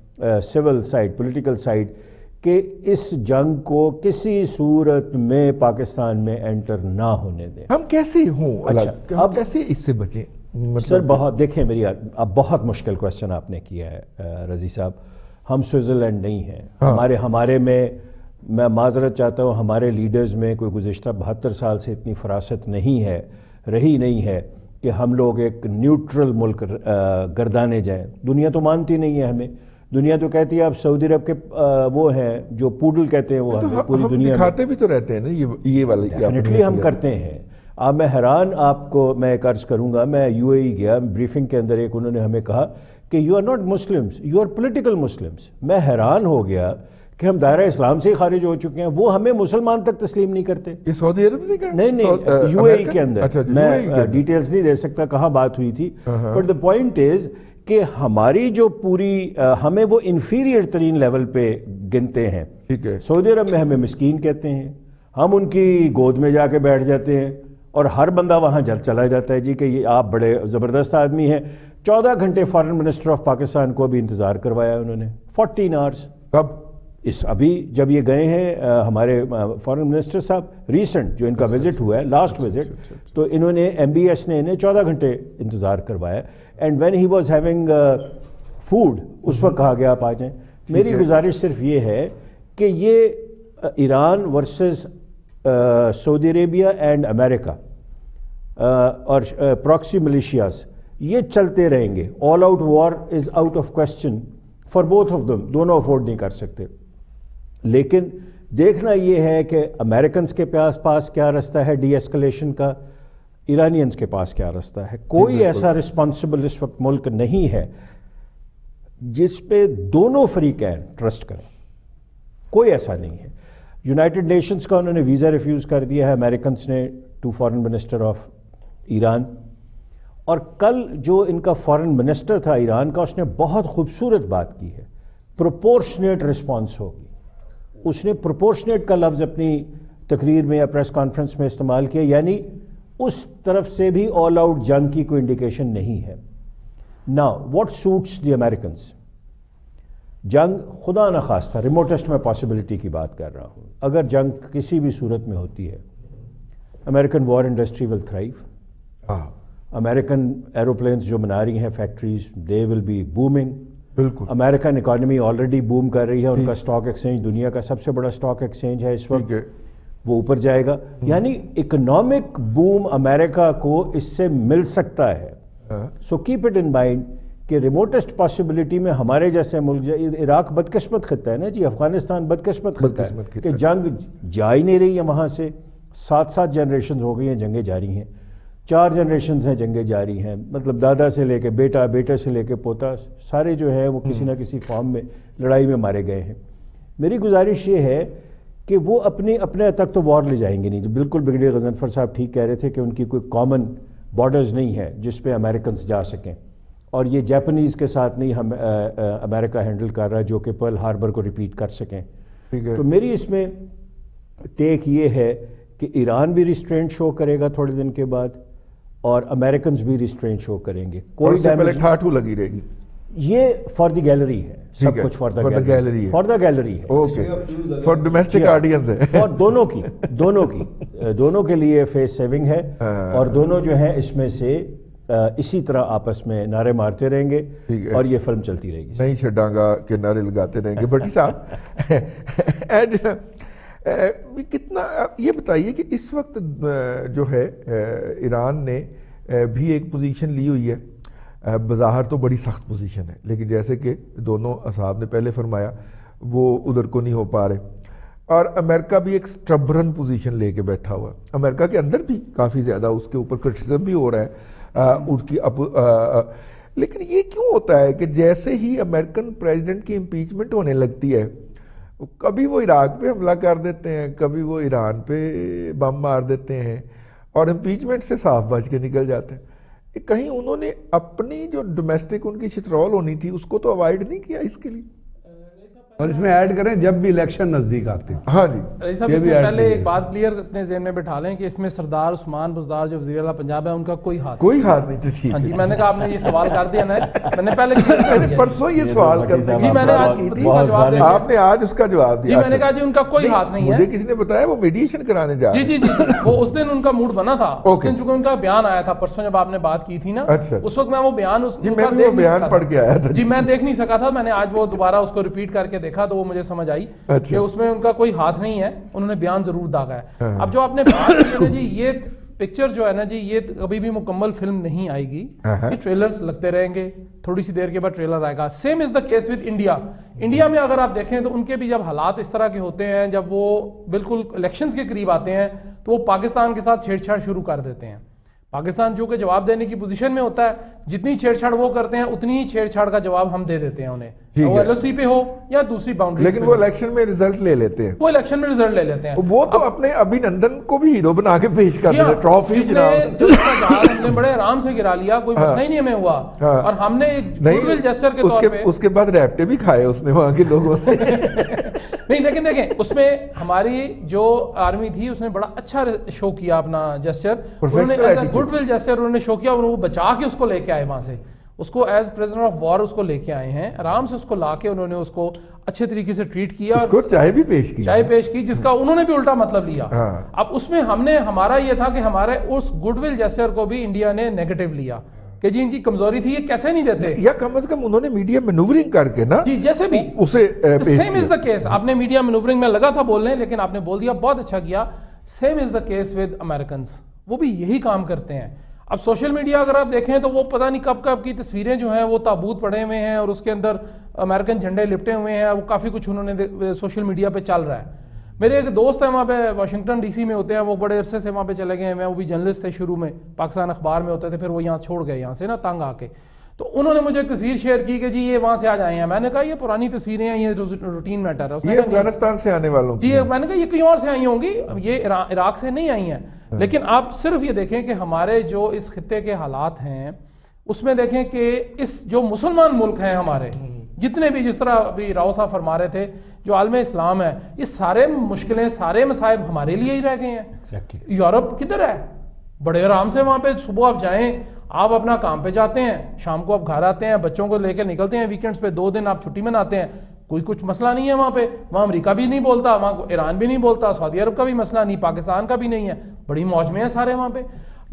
civil side, political side, کہ اس جنگ کو کسی صورت میں پاکستان میں انٹر نہ ہونے دیں. ہم کیسے ہوں؟ اچھا، اب کیسے اس سے بچیں؟ سر بہت دیکھیں میری اب بہت مشکل کویسچن آپ نے کیا ہے رضی صاحب. ہم سوئٹزرلینڈ نہیں ہیں. ہمارے ہمارے میں میں معذرت چاہتا ہوں، ہمارے لیڈرز میں کوئی گزشتہ بہتر سال سے اتنی فراست نہیں ہے، رہی نہیں ہے کہ ہم لوگ ایک نیوٹرل ملک گردانے جائیں. دنیا تو مانتی نہیں ہے ہمیں. دنیا تو کہتی ہے اب سعودی عرب کے وہ ہیں جو پوڈل کہتے ہیں وہ ہمیں پوری دنیا دکھاتے بھی تو رہتے ہیں نا یہ والی. ڈیفینیٹلی ہم کرتے ہیں. اب میں حیران آپ کو میں ایک عرض کروں گا، میں یو اے ای گیا بریفنگ کے اندر، ایک انہوں نے ہمیں کہا کہ you are not Muslims, you are political Muslims. میں حیران ہو گیا کہ ہم دائرہ اسلام سے ہی خارج ہو چکے ہیں، وہ ہمیں مسلمان تک تسلیم نہیں کرتے. یہ سعودی عرب سے نہیں نہیں یو اے ای کے اندر. میں ڈیٹیلز نہیں دے سکتا کہاں بات ہوئی تھی، بٹ دا پوائنٹ از کہ ہماری جو پوری ہمیں وہ انفیریئر ترین لیول پہ گنتے ہیں. ٹھیک ہے. سعودی عرب میں ہمیں مسکین کہتے ہیں، ہم ان کی گود میں جا کے بیٹھ جاتے ہیں، اور ہر بندہ وہاں جل چلا جاتا ہے جی کہ یہ آپ بڑے زبردست آدمی ہیں. چودہ گھنٹے فارن منسٹر آف پاکستان کو بھی انتظار کروایا انہوں نے، فورٹین آورس. کب؟ اس ابھی جب یہ گئے ہیں ہمارے فارن منسٹر صاحب ریسنٹ جو ان کا وزٹ ہوا ہے لاسٹ وزٹ، تو انہوں نے ایم بی ایس نے انہیں چودہ گھنٹے انتظار کروایا. And when he was having food اس وقت کہا گیا آپ آ جائیں. میری گزارش صرف یہ ہے کہ یہ Iran versus Saudi Arabia and America اور پراکسی ملیشیاز یہ چلتے رہیں گے. All out war is out of question for both of them, دونوں افورڈ نہیں کر سکتے. لیکن دیکھنا یہ ہے کہ امریکنز کے پاس پاس کیا رستہ ہے ڈی ایسکلیشن کا، ایرانینز کے پاس کیا رستہ ہے. کوئی ایسا رسپانسبل اس وقت ملک نہیں ہے جس پہ دونوں فریقین ٹرسٹ کریں، کوئی ایسا نہیں ہے. یونائٹڈ نیشنز کا انہوں نے ویزا ریفیوز کر دیا ہے امریکنز نے to foreign minister of Iran. اور کل جو ان کا فارن منسٹر تھا ایران کا، اس نے بہت خوبصورت بات کی ہے، پروپورشنیٹ رسپانس ہوگی. اس نے پروپورشنیٹ کا لفظ اپنی تقریر میں یا پریس کانفرنس میں استعمال کیا، یعنی اس طرف سے بھی آل آؤٹ جنگ کی کوئی انڈیکیشن نہیں ہے. Now what suits the Americans? جنگ خدا نہ خواستہ، ریموٹسٹ میں پاسبلٹی کی بات کر رہا ہوں، اگر جنگ کسی بھی صورت میں ہوتی ہے، American war industry will thrive. American aeroplanes جو بنا رہی ہیں factories, they will be booming. بالکل امریکن اکانومی آلریڈی بوم کر رہی ہے، ان کا سٹاک ایکسچینج دنیا کا سب سے بڑا سٹاک ایکسچینج ہے اس وقت، وہ اوپر جائے گا. یعنی اکنامک بوم امریکہ کو اس سے مل سکتا ہے. So keep it in mind کہ ریموٹسٹ پاسبلٹی میں ہمارے جیسے ملک، عراق بدقسمت خطہ ہے نا جی، افغانستان بدقسمت خطہ ہے کہ جنگ جا ہی نہیں رہی ہے وہاں سے. سات سات جنریشنز ہو گئی ہیں جنگیں جاری ہیں، چار جنریشنز ہیں جنگیں جاری ہیں، مطلب دادا سے لے کے بیٹا، بیٹے سے لے کے پوتا، سارے جو ہے وہ کسی نہ کسی فارم میں لڑائی میں مارے گئے ہیں. میری گزارش یہ ہے کہ وہ اپنی اپنے تک تو وار لے جائیں گے نہیں. بالکل بریگیڈیئر غضنفر صاحب ٹھیک کہہ رہے تھے کہ ان کی کوئی کامن بارڈرز نہیں ہے جس پہ امریکنز جا سکیں، اور یہ جاپنیز کے ساتھ نہیں ہم امریکہ ہینڈل کر رہا ہے جو کہ پرل ہاربر کو ریپیٹ کر سکیں. تو میری اس میں ٹیک یہ ہے کہ ایران بھی ریسٹرینٹ شو کرے گا تھوڑے دن کے بعد، اور امریکنز بھی ریسٹرینٹ شو کریں گے. کوئی پہلے ٹھاٹھو لگی رہے گی. یہ فار دی گیلری ہے، سب کچھ for the gallery, for the gallery ہے، اوکے، فار ڈومیسٹک آڈینس ہے، اور دونوں کی دونوں کی دونوں کے لیے فیس سیونگ ہے، اور دونوں جو ہے اس میں سے اسی طرح آپس میں نعرے مارتے رہیں گے اور یہ فلم چلتی رہے گی. نہیں چھڈاں کے نعرے لگاتے رہیں گے. بھٹی صاحب کتنا یہ بتائیے کہ اس وقت جو ہے ایران نے بھی ایک پوزیشن لی ہوئی ہے، بظاہر تو بڑی سخت پوزیشن ہے، لیکن جیسے کہ دونوں اصحاب نے پہلے فرمایا وہ ادھر کو نہیں ہو پا رہے، اور امریکہ بھی ایک سٹبرن پوزیشن لے کے بیٹھا ہوا ہے. امریکہ کے اندر بھی کافی زیادہ اس کے اوپر کرٹیسزم بھی ہو رہا ہے اس کی اپ لیکن یہ کیوں ہوتا ہے کہ جیسے ہی امریکن پریزیڈنٹ کی امپیچمنٹ ہونے لگتی ہے، کبھی وہ عراق پہ حملہ کر دیتے ہیں، کبھی وہ ایران پہ بم مار دیتے ہیں، اور امپیچمنٹ سے صاف بچ کے نکل جاتے ہیں. کہیں انہوں نے اپنی جو ڈومیسٹک ان کی چترول ہونی تھی اس کو تو اوائڈ نہیں کیا اس کے لیے؟ اور اس میں ایڈ کریں جب بھی الیکشن نزدیک آتے ہیں. ہاں جی رئیس صاحب، اس میں پہلے ایک بات کلیئر اپنے ذہن میں بٹھا لیں کہ اس میں سردار عثمان بزدار جو وزیر اعلیٰ پنجاب ہے ان کا کوئی ہاتھ کوئی ہاتھ نہیں تھا. ہاں جی، میں نے کہا آپ نے یہ سوال کر دیا نا، میں نے پہلے پرسوں یہ سوال کرتے جی میں نے آج آپ نے آج اس کا جواب دیا. جی میں نے کہا جی ان کا کوئی ہاتھ نہیں ہے. مجھے کسی نے بتایا وہ میڈیشن کرانے جا رہے جی جی جی وہ اس دن ان کا موڈ بنا تھا، اس دن چونکہ ان کا بیان آیا تھا پرسوں جب آپ نے بات کی تھی نا، اس وقت میں وہ بیان بیان پڑھ کے آیا تھا. جی میں دیکھ نہیں سکا تھا، میں نے آج وہ دوبارہ اس کو ریپیٹ کر کے دیکھا تو وہ مجھے سمجھ آئی کہ اس میں ان کا کوئی ہاتھ نہیں ہے، انہوں نے بیان ضرور داغا ہے. اب جو آپ نے بات کی ہے جی، یہ پکچر جو ہے نا جی، یہ کبھی بھی مکمل فلم نہیں آئے گی، یہ ٹریلرز لگتے رہیں گے، تھوڑی سی دیر کے بعد ٹریلر آئے گا. Same is the case with India. India میں اگر آپ دیکھیں تو ان کے بھی جب حالات اس طرح کے ہوتے ہیں، جب وہ بالکل الیکشنز کے قریب آتے ہیں تو وہ پاکستان کے ساتھ چھیڑ چھاڑ شروع کر دیتے ہیں. پاکستان جو کہ جواب دینے کی پوزیشن میں ہوتا ہے، جتنی چھیڑ چھاڑ وہ کرتے ہیں اتنی ہی چھیڑ چھاڑ کا جواب ہم دے دیتے ہیں انہیں، وہ ایل او سی پہ ہو یا دوسری باؤنڈری. لیکن وہ الیکشن میں ریزلٹ لے لیتے ہیں، وہ الیکشن میں ریزلٹ لے لیتے ہیں. وہ تو اپنے ابھی نندن کو بھی ہیرو بنا کے پیش کر دیتے ہیں، ٹرافی جناب ہم نے بڑے آرام سے گرا لیا، کوئی مسئلہ ہی نہیں ہمیں ہوا، اور ہم نے گڈ ول جیسچر کے طور پہ اس کے بعد ریپٹے بھی کھائے اس نے وہاں کے لوگوں سے. نہیں لیکن دیکھیں اس میں ہماری جو آرمی تھی اس نے بڑا اچھا شو کیا اپنا جیسچر، گڈ ول جیسچر انہوں نے شو کیا، انہوں نے بچا کے اس کو لے کے آئے وہاں سے، اس کو ایز پریزنر آف وار اس کو لے کے آئے ہیں، آرام سے اس کو لا کے انہوں نے اس کو اچھے طریقے سے ٹریٹ کیا، اس کو چائے بھی پیش کی چائے پیش کی جس کا انہوں نے بھی الٹا مطلب لیا. اب اس میں ہم نے ہمارا یہ تھا کہ ہمارے اس گڈ ول جیسچر کو بھی انڈیا نے نیگیٹو لیا کہ جی ان کی کمزوری تھی، یہ کیسے نہیں دیتے، یا کم از کم انہوں نے میڈیا مینوورنگ کر کے نا جی جیسے بھی اسے پیش سیم از دا کیس. آپ نے میڈیا مینوورنگ میں لگا تھا بولنے لیکن آپ نے بول دیا، بہت اچھا کیا. Same is the case with Americans, وہ بھی یہی کام کرتے ہیں. اب سوشل میڈیا اگر آپ دیکھیں تو وہ پتہ نہیں کب کب کی تصویریں جو ہیں وہ تابوت پڑے ہوئے ہیں اور اس کے اندر امریکن جھنڈے لپٹے ہوئے ہیں، وہ کافی کچھ انہوں نے سوشل میڈیا پہ چل رہا ہے. میرے ایک دوست ہیں وہاں پہ واشنگٹن ڈی سی میں ہوتے ہیں، وہ بڑے عرصے سے وہاں پہ چلے گئے ہیں، وہ بھی جرنلسٹ تھے شروع میں، پاکستان اخبار میں ہوتے تھے، پھر وہ یہاں چھوڑ گئے یہاں سے نا تنگ آ کے. تو انہوں نے مجھے ایک تصویر شیئر کی کہ جی یہ وہاں سے آج آئے ہیں. میں نے کہا یہ پرانی تصویریں ہیں، یہ روٹین میٹر ہے. یہ افغانستان سے آنے والوں جی میں نے کہا یہ کہیں اور سے آئی ہوں گی، یہ عراق سے نہیں آئی ہیں. لیکن آپ صرف یہ دیکھیں کہ ہمارے جو اس خطے کے حالات ہیں اس میں دیکھیں کہ اس جو مسلمان ملک ہیں ہمارے جتنے بھی، جس طرح ابھی راؤ صاحب فرما رہے تھے، جو عالم اسلام ہے، یہ سارے مشکلیں سارے مصائب ہمارے لیے ہی رہ گئے ہیں. یورپ کدھر ہے؟ بڑے آرام سے وہاں پہ صبح آپ جائیں، آپ اپنا کام پہ جاتے ہیں، شام کو آپ گھر آتے ہیں، بچوں کو لے کے نکلتے ہیں ویکینڈز پہ، دو دن آپ چھٹی مناتے ہیں، کوئی کچھ مسئلہ نہیں ہے وہاں پہ. وہاں امریکہ بھی نہیں بولتا، وہاں ایران بھی نہیں بولتا، سعودی عرب کا بھی مسئلہ نہیں، پاکستان کا بھی نہیں ہے، بڑی موج میں ہے سارے وہاں پہ.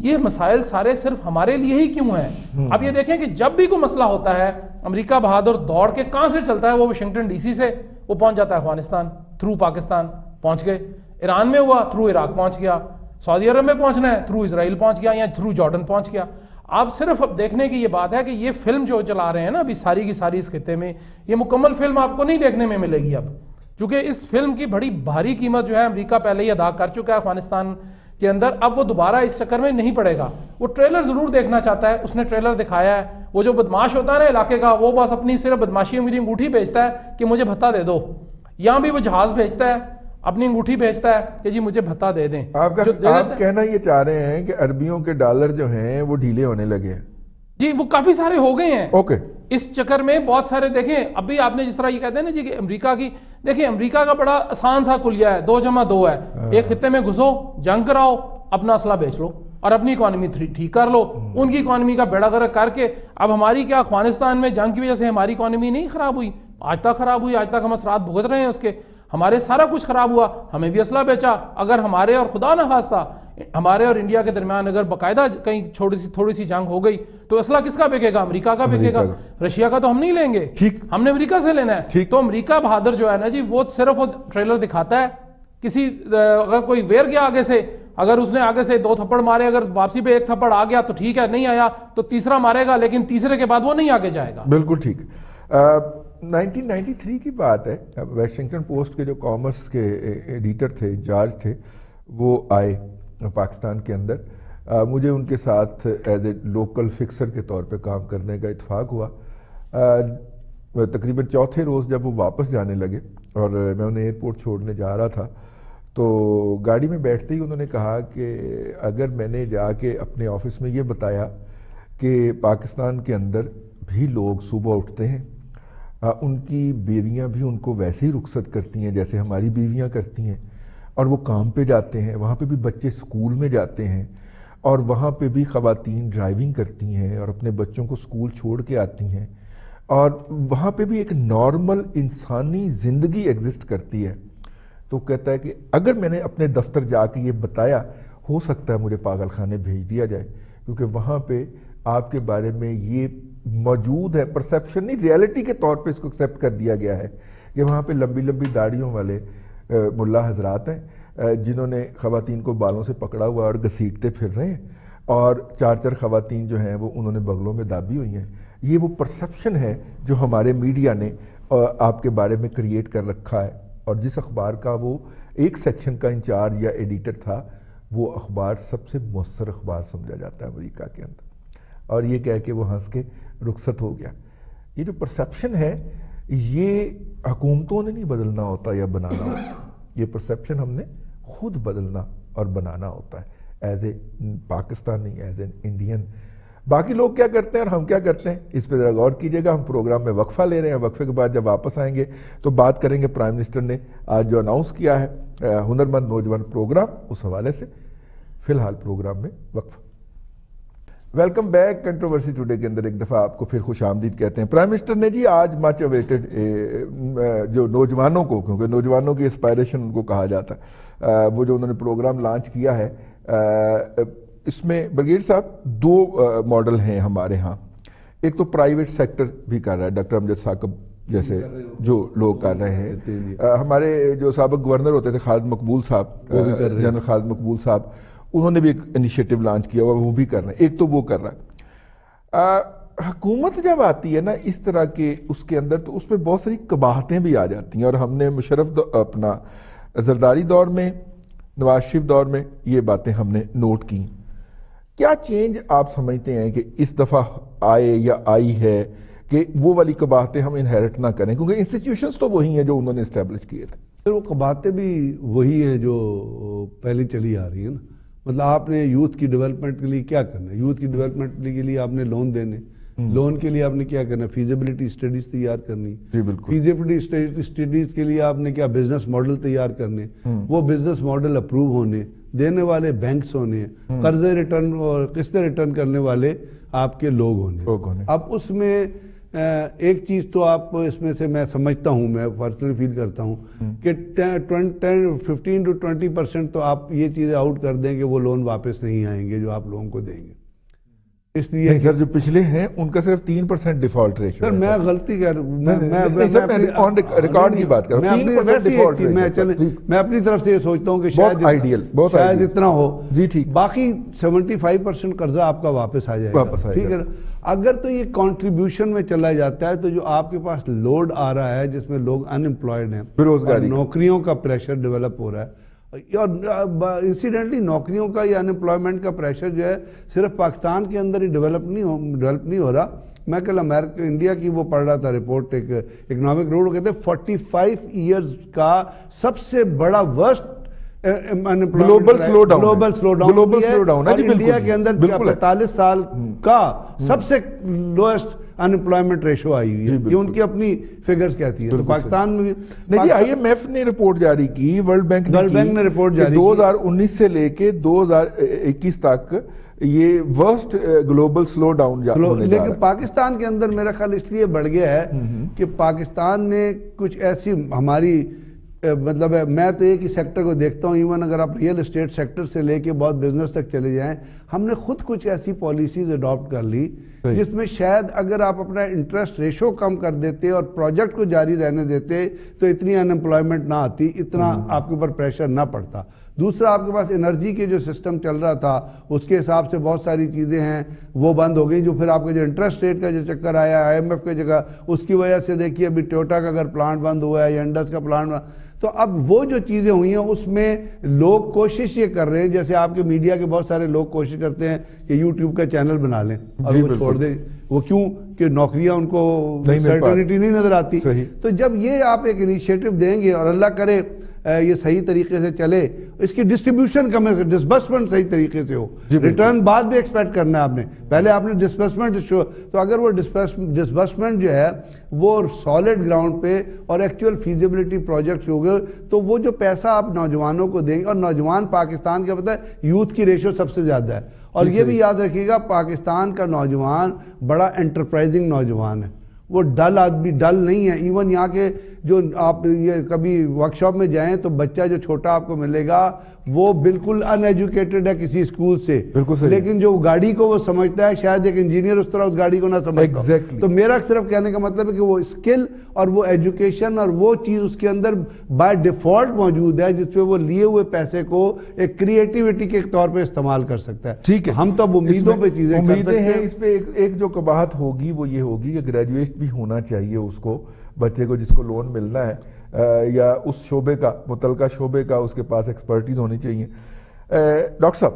یہ مسائل سارے صرف ہمارے لیے ہی کیوں ہیں؟ اب یہ دیکھیں کہ جب بھی کوئی مسئلہ ہوتا ہے امریکہ بہادر دوڑ کے کہاں سے چلتا ہے؟ وہ واشنگٹن ڈی سی سے وہ پہنچ جاتا ہے افغانستان، تھرو پاکستان پہنچ گئے، ایران میں ہوا تھرو عراق پہنچ گیا، سعودی عرب میں پہنچنا ہے تھرو اسرائیل پہنچ گیا یا تھرو جارڈن پہنچ گیا۔ آپ صرف اب دیکھنے کی یہ بات ہے کہ یہ فلم جو چلا رہے ہیں نا ابھی ساری کی ساری اس خطے میں، یہ مکمل فلم آپ کو نہیں دیکھنے میں ملے گی اب، کیونکہ اس فلم کی بڑی بھاری قیمت جو ہے امریکہ پہلے ہی ادا کر چکا ہے افغانستان کے اندر، اب وہ دوبارہ اس چکر میں نہیں پڑے گا۔ وہ ٹریلر ضرور دیکھنا چاہتا ہے، اس نے ٹریلر دکھایا ہے، وہ جو بدماش ہوتا ہے نا علاقے کا، وہ بس اپنی صرف بدماشی میری انگوٹھی بھیجتا ہے کہ مجھے بھتہ دے دو، یہاں بھی وہ جہاز بھیجتا ہے، اپنی انگوٹھی بھیجتا ہے کہ جی مجھے بھتہ دے دیں۔ آپ کا آپ کہنا یہ چاہ رہے ہیں کہ عربیوں کے ڈالر جو ہیں وہ ڈھیلے ہونے لگے ہیں؟ جی وہ کافی سارے ہو گئے ہیں اوکے اس چکر میں، بہت سارے دیکھیں ابھی آپ نے جس طرح یہ کہتے ہیں نا جی کہ امریکہ کی، دیکھیں امریکہ کا بڑا آسان سا کلیہ ہے، دو جمع دو ہے، ایک خطے میں گھسو، جنگ کراؤ، اپنا اسلحہ بیچ لو اور اپنی اکانومی ٹھیک کر لو، ان کی اکانومی کا بیڑا غرق کر کے۔ اب ہماری کیا افغانستان میں جنگ کی وجہ سے ہماری اکانومی نہیں خراب ہوئی؟ آج تک خراب ہوئی، آج تک ہم اثرات بھگت رہے ہیں اس کے، ہمارے سارا کچھ خراب ہوا، ہمیں بھی اسلحہ بیچا۔ اگر ہمارے اور خدا نہ خواستہ ہمارے اور انڈیا کے درمیان اگر باقاعدہ کہیں چھوٹی سی تھوڑی سی جنگ ہو گئی تو اسلحہ کس کا بکے گا؟ امریکہ کا بکے گا، رشیا کا تو ہم نہیں لیں گے، ہم نے امریکہ سے لینا ہے۔ تو امریکہ بہادر جو ہے نا جی وہ صرف وہ ٹریلر دکھاتا ہے، کسی اگر کوئی ویر گیا آگے سے، اگر اس نے آگے سے دو تھپڑ مارے، اگر واپسی پہ ایک تھپڑ آ گیا تو ٹھیک ہے، نہیں آیا تو تیسرا مارے گا، لیکن تیسرے کے بعد وہ نہیں آگے جائے گا۔ بالکل ٹھیک۔ نائنٹین نائنٹی تھری کی بات ہے، واشنگٹن پوسٹ کے جو کامرس کے ایڈیٹر تھے، انچارج تھے، وہ آئے پاکستان کے اندر، مجھے ان کے ساتھ ایز اے لوکل فکسر کے طور پہ کام کرنے کا اتفاق ہوا۔ تقریباً چوتھے روز جب وہ واپس جانے لگے اور میں انہیں ایئرپورٹ چھوڑنے جا رہا تھا تو گاڑی میں بیٹھتے ہی انہوں نے کہا کہ اگر میں نے جا کے اپنے آفس میں یہ بتایا کہ پاکستان کے اندر بھی لوگ صبح اٹھتے ہیں، ان کی بیویاں بھی ان کو ویسے ہی رخصت کرتی ہیں جیسے ہماری بیویاں کرتی ہیں، اور وہ کام پہ جاتے ہیں، وہاں پہ بھی بچے سکول میں جاتے ہیں، اور وہاں پہ بھی خواتین ڈرائیونگ کرتی ہیں اور اپنے بچوں کو سکول چھوڑ کے آتی ہیں، اور وہاں پہ بھی ایک نارمل انسانی زندگی ایگزسٹ کرتی ہے۔ تو کہتا ہے کہ اگر میں نے اپنے دفتر جا کے یہ بتایا، ہو سکتا ہے مجھے پاگل خانے بھیج دیا جائے، کیونکہ وہاں پہ آپ کے بارے میں یہ موجود ہے، پرسیپشن نہیں، ریئلٹی کے طور پہ اس کو ایکسیپٹ کر دیا گیا ہے کہ وہاں پہ لمبی لمبی داڑھیوں والے ملا حضرات ہیں جنہوں نے خواتین کو بالوں سے پکڑا ہوا اور گھسیٹتے پھر رہے ہیں، اور چار چار خواتین جو ہیں وہ انہوں نے بغلوں میں دابی ہوئی ہیں۔ یہ وہ پرسیپشن ہے جو ہمارے میڈیا نے آپ کے بارے میں کریٹ کر رکھا ہے، اور جس اخبار کا وہ ایک سیکشن کا انچارج یا ایڈیٹر تھا، وہ اخبار سب سے مؤثر اخبار سمجھا جاتا ہے امریکہ کے اندر، اور یہ کہہ کے وہ ہنس کے رخصت ہو گیا۔ یہ جو پرسیپشن ہے یہ حکومتوں نے نہیں بدلنا ہوتا یا بنانا ہوتا، یہ پرسیپشن ہم نے خود بدلنا اور بنانا ہوتا ہے as a Pakistani, as a Indian. باقی لوگ کیا کرتے ہیں اور ہم کیا کرتے ہیں اس پہ ذرا غور کیجئے گا۔ ہم پروگرام میں وقفہ لے رہے ہیں، وقفے کے بعد جب واپس آئیں گے تو بات کریں گے پرائم منسٹر نے آج جو اناؤنس کیا ہے ہنرمند نوجوان پروگرام، اس حوالے سے۔ فی الحال پروگرام میں وقفہ۔ ویلکم بیک کنٹروورسی ٹوڈے کے اندر ایک دفعہ آپ کو پھر خوش آمدید کہتے ہیں۔ پرائم منسٹر نے جی آج مچ اویٹڈ جو نوجوانوں کو، کیونکہ نوجوانوں کی اسپائریشن ان کو کہا جاتا ہے، وہ جو انہوں نے پروگرام لانچ کیا ہے، اس میں برگیڈ صاحب دو ماڈل ہیں ہمارے ہاں۔ ایک تو پرائیویٹ سیکٹر بھی کر رہا ہے، ڈاکٹر امجد ثاقب جیسے جو لوگ کر رہے ہیں، ہمارے جو سابق گورنر ہوتے تھے خالد مقبول صاحب، جنرل خالد مقبول صاحب، انہوں نے بھی ایک انیشیٹو لانچ کیا ہوا، وہ بھی کر رہے ہیں۔ ایک تو وہ کر رہا ہے۔ حکومت جب آتی ہے نا اس طرح کے اس کے اندر، تو اس میں بہت ساری قباحتیں بھی آ جاتی ہیں، اور ہم نے مشرف اپنا زرداری دور میں، نواز شریف دور میں یہ باتیں ہم نے نوٹ کی۔ کیا چینج آپ سمجھتے ہیں کہ اس دفعہ آئے یا آئی ہے کہ وہ والی قباحتیں ہم انہیرٹ نہ کریں، کیونکہ انسٹیٹیوشنز تو وہی ہیں جو انہوں نے اسٹیبلش کیے تھے؟ پھر وہ قباحتیں بھی وہی ہیں جو پہلے چلی آ رہی ہیں نا۔ مطلب آپ نے یوتھ کی ڈیولپمنٹ کے لیے کیا کرنا ہے؟ یوتھ کی ڈیولپمنٹ کے لیے آپ نے لون دینے، لون کے لیے آپ نے کیا کرنا ہے؟ فیزیبلٹی اسٹڈیز تیار کرنی، فیزیبلٹی اسٹڈیز کے لیے آپ نے کیا بزنس ماڈل تیار کرنے، وہ بزنس ماڈل اپروو ہونے، دینے والے بینکس ہونے، قرضے ریٹرن اور قسطیں ریٹرن کرنے والے آپ کے لوگ ہونے۔ اب اس میں ایک چیز تو آپ اس میں سے میں سمجھتا ہوں, میں پرسنلی فیل کرتا ہوں کہ ففٹین ٹو ٹوینٹی پرسینٹ تو آپ یہ چیزیں آؤٹ کر دیں کہ وہ لون واپس نہیں آئیں گے جو آپ لوگوں کو دیں گے. اس لیے سر جو پچھلے ہیں ان کا صرف تین پرسینٹ ڈیفالٹ ریشو ہے. میں غلطی کر ریکارڈ کی بات کر رہا ہوں. میں اپنی طرف سے یہ سوچتا ہوں کہ شاید آئیڈیل شاید اتنا ہو جی ٹھیک, باقی سیونٹی فائیو پرسینٹ قرضہ آپ کا واپس آ جائے گا. ٹھیک ہے, اگر تو یہ کانٹریبیوشن میں چلا جاتا ہے تو جو آپ کے پاس لوڈ آ رہا ہے جس میں لوگ ان امپلائڈ ہیں, بے روزگاری, نوکریوں کا پریشر ڈیولپ ہو رہا ہے, اور انسیڈنٹلی نوکریوں کا یا ان امپلائمنٹ کا پریشر جو ہے صرف پاکستان کے اندر ہی ڈیولپ نہیں ہو ڈیولپ نہیں ہو رہا. میں کل امریکہ انڈیا کی وہ پڑھ رہا تھا رپورٹ, ایک اکنامک رپورٹ, وہ کہتے ہیں فورٹی فائیو ایئرز کا سب سے بڑا worst global slowdown global slowdown ہے, انڈیا کے اندر پینتالیس سال کا سب سے لوئسٹ ان امپلائمنٹ ریشو آئی ہوئی ہے. یہ ان کی اپنی فگرز کہتی ہے. تو پاکستان میں نہیں, آئی ایم ایف نے رپورٹ جاری کی, ورلڈ بینک نے رپورٹ جاری کی دو ہزار انیس سے لے کے دو ہزار اکیس تک یہ ورسٹ گلوبل سلو ڈاؤن جا رہا ہے. لیکن پاکستان کے اندر میرا خیال اس لیے بڑھ گیا ہے کہ پاکستان نے کچھ ایسی ہماری مطلب ہے, میں تو ایک ہی سیکٹر کو دیکھتا ہوں, ایون اگر آپ ریئل اسٹیٹ سیکٹر سے لے کے بہت بزنس تک چلے جائیں, ہم نے خود کچھ ایسی پالیسیز اڈاپٹ کر لی جس میں شاید اگر آپ اپنا انٹرسٹ ریشو کم کر دیتے اور پروجیکٹ کو جاری رہنے دیتے تو اتنی ان امپلائمنٹ نہ آتی, اتنا آپ کے اوپر پریشر نہ پڑتا. دوسرا, آپ کے پاس انرجی کے جو سسٹم چل رہا تھا اس کے حساب سے بہت ساری چیزیں ہیں وہ بند ہو گئی, جو پھر آپ کا جو انٹرسٹ ریٹ کا جو چکر آیا آئی ایم ایف کی جگہ, اس کی وجہ سے دیکھیے ابھی ٹویوٹا کا اگر پلانٹ بند ہوا ہے یا انڈس کا پلانٹ, تو اب وہ جو چیزیں ہوئی ہیں اس میں لوگ کوشش یہ کر رہے ہیں, جیسے آپ کے میڈیا کے بہت سارے لوگ کوشش کرتے ہیں کہ یوٹیوب کا چینل بنا لیں اور وہ چھوڑ دیں. وہ کیوں کہ نوکریاں ان کو سرٹنٹی نہیں نظر آتی. تو جب یہ آپ ایک انیشیٹو دیں گے اور اللہ کرے یہ صحیح طریقے سے چلے, اس کی ڈسٹریبیوشن کم ہے, ڈسبرسمنٹ صحیح طریقے سے ہو, ریٹرن بعد بھی ایکسپیکٹ کرنا ہے آپ نے, پہلے آپ نے ڈسبرسمنٹ شو, تو اگر وہ ڈسبرسمنٹ جو ہے وہ سالڈ گراؤنڈ پہ اور ایکچوئل فیزیبلٹی پروجیکٹس ہو گئے تو وہ جو پیسہ آپ نوجوانوں کو دیں گے, اور نوجوان پاکستان کا پتہ ہے یوتھ کی ریشو سب سے زیادہ ہے, اور یہ بھی یاد رکھیے گا پاکستان کا نوجوان بڑا انٹرپرائزنگ نوجوان ہے, وہ ڈل آدمی ڈل نہیں ہے. ایون یہاں کے جو آپ یہ کبھی ورک شاپ میں جائیں تو بچہ جو چھوٹا آپ کو ملے گا وہ بالکل ان ایجوکیٹڈ ہے کسی اسکول سے, لیکن جو گاڑی کو وہ سمجھتا ہے شاید ایک انجینئر اس طرح اس گاڑی کو نہ سمجھتا. exactly. تو میرا صرف کہنے کا مطلب ہے کہ وہ اسکل اور وہ ایجوکیشن اور وہ چیز اس کے اندر بائی ڈیفالٹ موجود ہے جس پہ وہ لیے ہوئے پیسے کو ایک کریٹیوٹی کے طور پہ استعمال کر سکتا ہے. ٹھیک ہے, ہم تو اب امیدوں پہ چیزیں کر سکتے ہیں. اس پہ ایک جو قباحت ہوگی وہ یہ ہوگی کہ گریجویٹ بھی ہونا چاہیے اس کو, بچے کو جس کو لون ملنا ہے یا اس شعبے کا متعلقہ شعبے کا اس کے پاس ایکسپرٹیز ہونی چاہیے. ڈاکٹر صاحب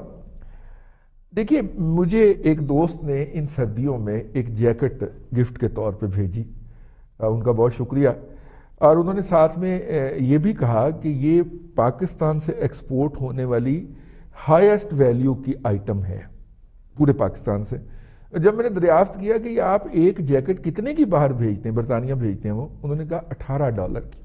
دیکھیے, مجھے ایک دوست نے ان سردیوں میں ایک جیکٹ گفٹ کے طور پہ بھیجی, ان کا بہت شکریہ, اور انہوں نے ساتھ میں یہ بھی کہا کہ یہ پاکستان سے ایکسپورٹ ہونے والی ہائیسٹ ویلیو کی آئٹم ہے پورے پاکستان سے. جب میں نے دریافت کیا کہ یہ آپ ایک جیکٹ کتنے کی باہر بھیجتے ہیں, برطانیہ بھیجتے ہیں, وہ انہوں نے کہا اٹھارہ ڈالر کی.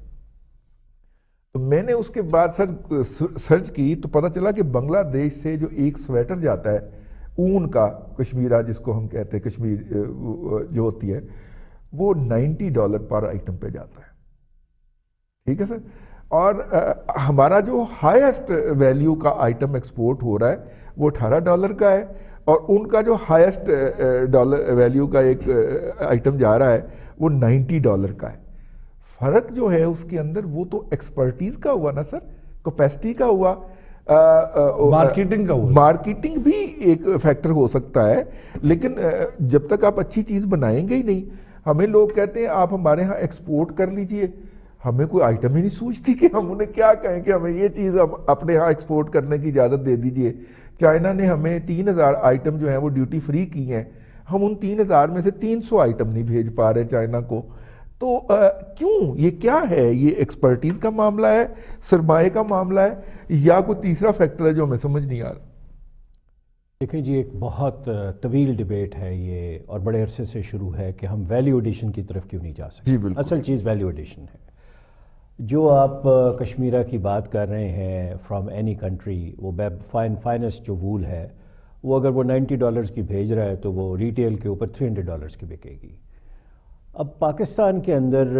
تو میں نے اس کے بعد سر سرچ کی تو پتہ چلا کہ بنگلہ دیش سے جو ایک سویٹر جاتا ہے اون کا, کشمیرہ جس کو ہم کہتے ہیں, کشمیر جو ہوتی ہے, وہ نائنٹی ڈالر پر آئٹم پہ جاتا ہے. ٹھیک ہے سر, اور ہمارا جو ہائیسٹ ویلیو کا آئٹم ایکسپورٹ ہو رہا ہے وہ اٹھارہ ڈالر کا ہے, اور ان کا جو ہائیسٹ ڈالر ویلیو کا ایک آئٹم جا رہا ہے وہ نائنٹی ڈالر کا ہے. فرق جو ہے اس کے اندر وہ تو ایکسپرٹیز کا ہوا نا سر, کیپیسٹی کا ہوا, مارکیٹنگ کا ہوا. مارکیٹنگ بھی ایک فیکٹر ہو سکتا ہے, لیکن جب تک آپ اچھی چیز بنائیں گے ہی نہیں. ہمیں لوگ کہتے ہیں آپ ہمارے ہاں ایکسپورٹ کر لیجئے, ہمیں کوئی آئٹم ہی نہیں سوچتی کہ ہم انہیں کیا کہیں کہ ہمیں یہ چیز اپنے ہاں ایکسپورٹ کرنے کی اجازت دے دیجئے. چائنا نے ہمیں تین ہزار آئٹم جو ہیں وہ ڈیوٹی فری کی ہیں, ہم ان تین ہزار میں سے تین سو آئٹم نہیں بھیج پا رہے چائنا کو. تو کیوں, یہ کیا ہے, یہ ایکسپرٹیز کا معاملہ ہے, سرمایہ کا معاملہ ہے, یا کوئی تیسرا فیکٹر ہے جو ہمیں سمجھ نہیں آ رہا؟ دیکھیں جی, ایک بہت طویل ڈیبیٹ ہے یہ, اور بڑے عرصے سے شروع ہے کہ ہم ویلیو ایڈیشن کی طرف کیوں نہیں جا سکتے. اصل چیز ویلیو ایڈیشن ہے. جو آپ کشمیرہ کی بات کر رہے ہیں فرام اینی کنٹری, وہ فائن فائنسٹ جو وول ہے وہ اگر وہ نائنٹی ڈالرز کی بھیج رہا ہے تو وہ ریٹیل کے اوپر تھری ہنڈریڈ ڈالرز کی بکے گی. اب پاکستان کے اندر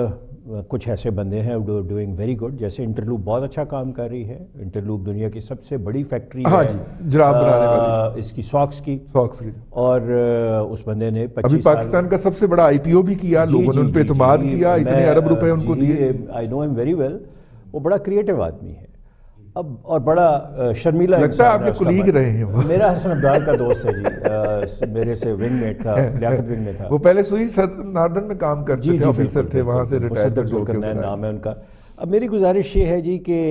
کچھ ایسے بندے ہیں ڈوئنگ ویری گڈ، جیسے انٹرلوپ بہت اچھا کام کر رہی ہے. انٹرلوپ دنیا کی سب سے بڑی فیکٹری ہاں ہے جی جراب بنانے والی اس کی ساکس کی ساکس کی اور اس بندے نے ابھی پاکستان کا سب سے بڑا آئی پی او بھی کیا، لوگوں نے ان پہ اعتماد کیا، اتنے ارب روپے ان کو دیے. I know him very well. وہ بڑا کریٹو آدمی ہے اب اور بڑا شرمیلا لگتا ہے آپ کے کولیگ رہے ہیں وہ. میرا حسن عبدال کا دوست ہے جی، میرے سے ونگ میٹ تھا، لیاقت ونگ میں تھا. وہ پہلے سوئی ناردن میں کام کرتے تھے، آفیسر تھے، وہاں سے ریٹائرمنٹ ہو کے نام ہے ان کا. اب میری گزارش یہ ہے جی کہ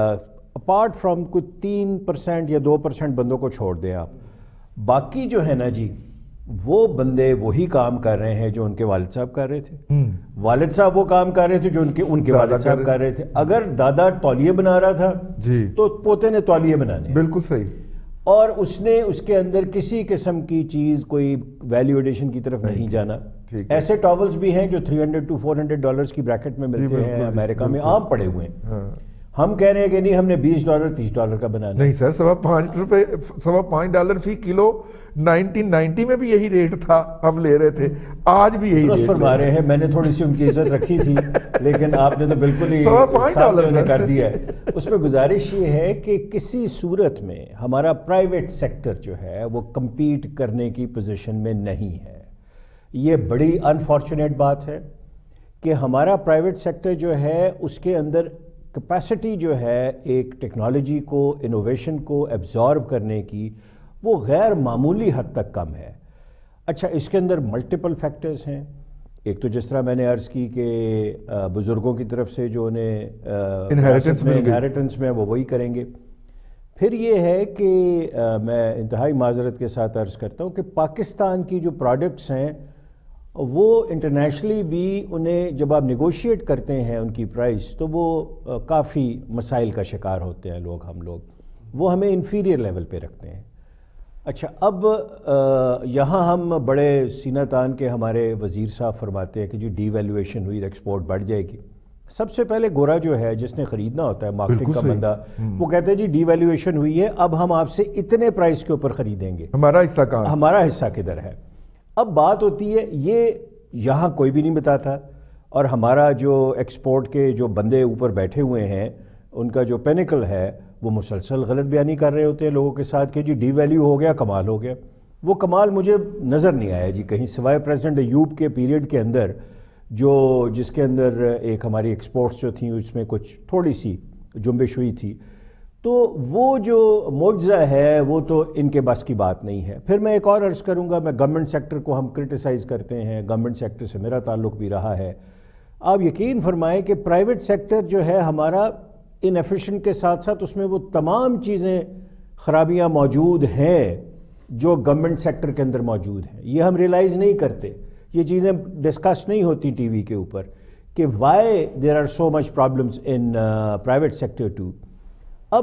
اپارٹ فرام کچھ تین پرسینٹ یا دو پرسینٹ بندوں کو چھوڑ دیں آپ، باقی جو ہے نا جی وہ بندے وہی کام کر رہے ہیں جو ان کے والد صاحب کر رہے تھے. والد صاحب وہ کام کر رہے تھے جو ان کے ان کے والد صاحب کر رہے تھے. اگر دادا تولیے بنا رہا تھا جی تو پوتے نے تولیے بنانے. بالکل صحیح. اور اس نے اس کے اندر کسی قسم کی چیز کوئی ویلیو ایڈیشن کی طرف نہیں جانا. ایسے ٹاولز بھی ہیں جو three hundred to four hundred dollars کی بریکٹ میں ملتے ہیں امریکہ میں، عام پڑے ہوئے ہیں. ہم کہہ رہے ہیں کہ نہیں ہم نے بیس ڈالر تیس ڈالر کا بنانا. نہیں سر، سوا پانچ روپے سوا پانچ ڈالر فی کلو نائنٹین نائنٹی میں بھی یہی ریٹ تھا، ہم لے رہے تھے، آج بھی یہی ریٹ فرما رہے ہیں. میں نے تھوڑی سی ان کی عزت رکھی تھی لیکن آپ نے تو بالکل ہی سوا پانچ ڈالر کر دیا ہے. اس میں گزارش یہ ہے کہ کسی صورت میں ہمارا پرائیویٹ سیکٹر جو ہے وہ کمپیٹ کرنے کی پوزیشن میں نہیں ہے. یہ بڑی انفارچونیٹ بات ہے کہ ہمارا پرائیویٹ سیکٹر جو ہے اس کے اندر کیپیسٹی جو ہے ایک ٹیکنالوجی کو، انوویشن کو ایبزارب کرنے کی، وہ غیر معمولی حد تک کم ہے. اچھا اس کے اندر ملٹیپل فیکٹرز ہیں. ایک تو جس طرح میں نے عرض کی کہ بزرگوں کی طرف سے جو انہیں انہیریٹنس میں وہ وہی کریں گے. پھر یہ ہے کہ میں انتہائی معذرت کے ساتھ عرض کرتا ہوں کہ پاکستان کی جو پروڈکٹس ہیں وہ انٹرنیشنلی بھی انہیں جب آپ نیگوشیٹ کرتے ہیں ان کی پرائس تو وہ کافی مسائل کا شکار ہوتے ہیں لوگ، ہم لوگ وہ ہمیں انفیریئر لیول پہ رکھتے ہیں. اچھا اب یہاں ہم بڑے سینہ تان کے ہمارے وزیر صاحب فرماتے ہیں کہ جی ڈی ویلیویشن ہوئی، ایکسپورٹ بڑھ جائے گی. سب سے پہلے گورا جو ہے جس نے خریدنا ہوتا ہے مارکیٹنگ کا بندہ، وہ کہتے ہیں جی ڈی ویلیویشن ہوئی ہے، اب ہم آپ سے اتنے پرائس کے اوپر خریدیں گے، ہمارا حصہ کہاں، ہمارا حصہ کدھر ہے. اب بات ہوتی ہے یہ یہاں کوئی بھی نہیں بتاتا، اور ہمارا جو ایکسپورٹ کے جو بندے اوپر بیٹھے ہوئے ہیں ان کا جو پینیکل ہے وہ مسلسل غلط بیانی کر رہے ہوتے ہیں لوگوں کے ساتھ کہ جی ڈی ویلیو ہو گیا، کمال ہو گیا. وہ کمال مجھے نظر نہیں آیا جی کہیں، سوائے پریزیڈنٹ ایوب کے پیریڈ کے اندر جو جس کے اندر ایک ہماری ایکسپورٹس جو تھیں اس میں کچھ تھوڑی سی جنبش ہوئی تھی. تو وہ جو معجزہ ہے وہ تو ان کے بس کی بات نہیں ہے. پھر میں ایک اور عرض کروں گا، میں گورنمنٹ سیکٹر کو ہم کرٹیسائز کرتے ہیں، گورنمنٹ سیکٹر سے میرا تعلق بھی رہا ہے. آپ یقین فرمائیں کہ پرائیویٹ سیکٹر جو ہے ہمارا ان ایفیشنٹ کے ساتھ ساتھ اس میں وہ تمام چیزیں خرابیاں موجود ہیں جو گورنمنٹ سیکٹر کے اندر موجود ہیں. یہ ہم ریلائز نہیں کرتے، یہ چیزیں ڈسکس نہیں ہوتی ٹی وی کے اوپر کہ why there are so much problems in private sector too. اب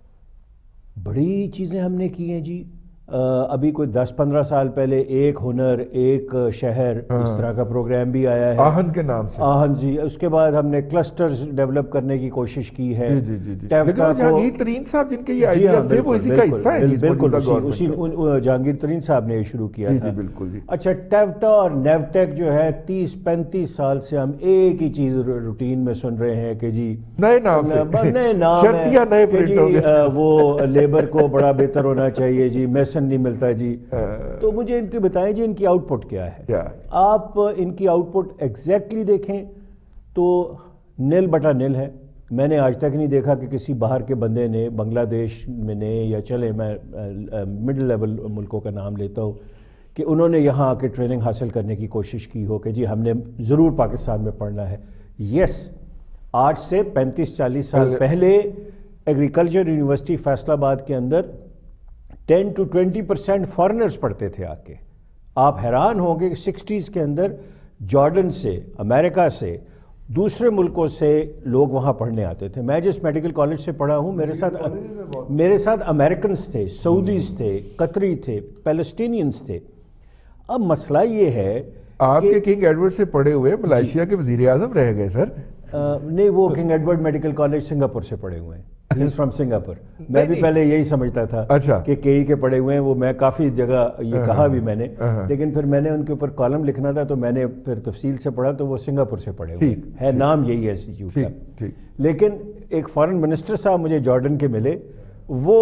بڑی چیزیں ہم نے کی ہیں جی. ابھی کوئی دس پندرہ سال پہلے ایک ہنر ایک شہر اس طرح کا پروگرام بھی آیا ہے آہن کے نام سے. آہن جی. اس کے بعد ہم نے کلسٹرز ڈیولپ کرنے کی کوشش کی ہے. جی جی جی. جہانگیر ترین صاحب جن کے یہ آئیڈیاز تھے وہ اسی کا حصہ ہیں. بالکل اسی جہانگیر ترین صاحب نے شروع کیا تھا. جی بالکل جی. اچھا ٹیوٹا اور نیوٹیک جو ہے تیس پینتیس سال سے ہم ایک ہی چیز روٹین میں سن رہے ہیں کہ جی نئے نام سے نئے نام ہے، وہ لیبر کو بڑا بہتر ہونا چاہیے جی، میسن نہیں ملتا جی. تو مجھے ان کی بتائیں جی ان کی آؤٹ پٹ کیا ہے. آپ ان کی آؤٹ پٹ ایگزیکٹلی دیکھیں تو نیل بٹا نیل ہے. میں نے آج تک نہیں دیکھا کہ کسی باہر کے بندے نے بنگلہ دیش میں نے یا چلے میں مڈل لیول ملکوں کا نام لیتا ہوں کہ انہوں نے یہاں آ کے ٹریننگ حاصل کرنے کی کوشش کی ہو کہ جی ہم نے ضرور پاکستان میں پڑھنا ہے. یس آج سے پینتیس چالیس سال پہلے ایگریکلچر یونیورسٹی فیصل آباد کے اندر ten to twenty percent foreigners پڑھتے تھے آ کے. آپ حیران ہوں گے کہ سکسٹیز کے اندر جارڈن سے، امریکہ سے، دوسرے ملکوں سے لوگ وہاں پڑھنے آتے تھے. میں جس میڈیکل کالج سے پڑھا ہوں میرے ساتھ میرے ساتھ امریکنز تھے، سعودیز تھے، قطری تھے، پیلسٹینینز تھے. اب مسئلہ یہ ہے آپ کے کنگ ایڈورڈ سے پڑھے ہوئے ملائیشیا کے وزیر اعظم رہ گئے سر. نہیں وہ King Edward Medical College Singapore سے پڑھے ہوئے ہیں. He's from Singapore. میں بھی پہلے یہی سمجھتا تھا اچھا کہ کئی کے پڑھے ہوئے ہیں، وہ میں کافی جگہ یہ کہا بھی میں نے، لیکن پھر میں نے ان کے اوپر کالم لکھنا تھا تو میں نے پھر تفصیل سے پڑھا تو وہ سنگاپور سے پڑھے ہوئے ہے، نام یہی ہے انسٹیٹیوٹ کا. لیکن ایک فارن منسٹر صاحب مجھے جارڈن کے ملے، وہ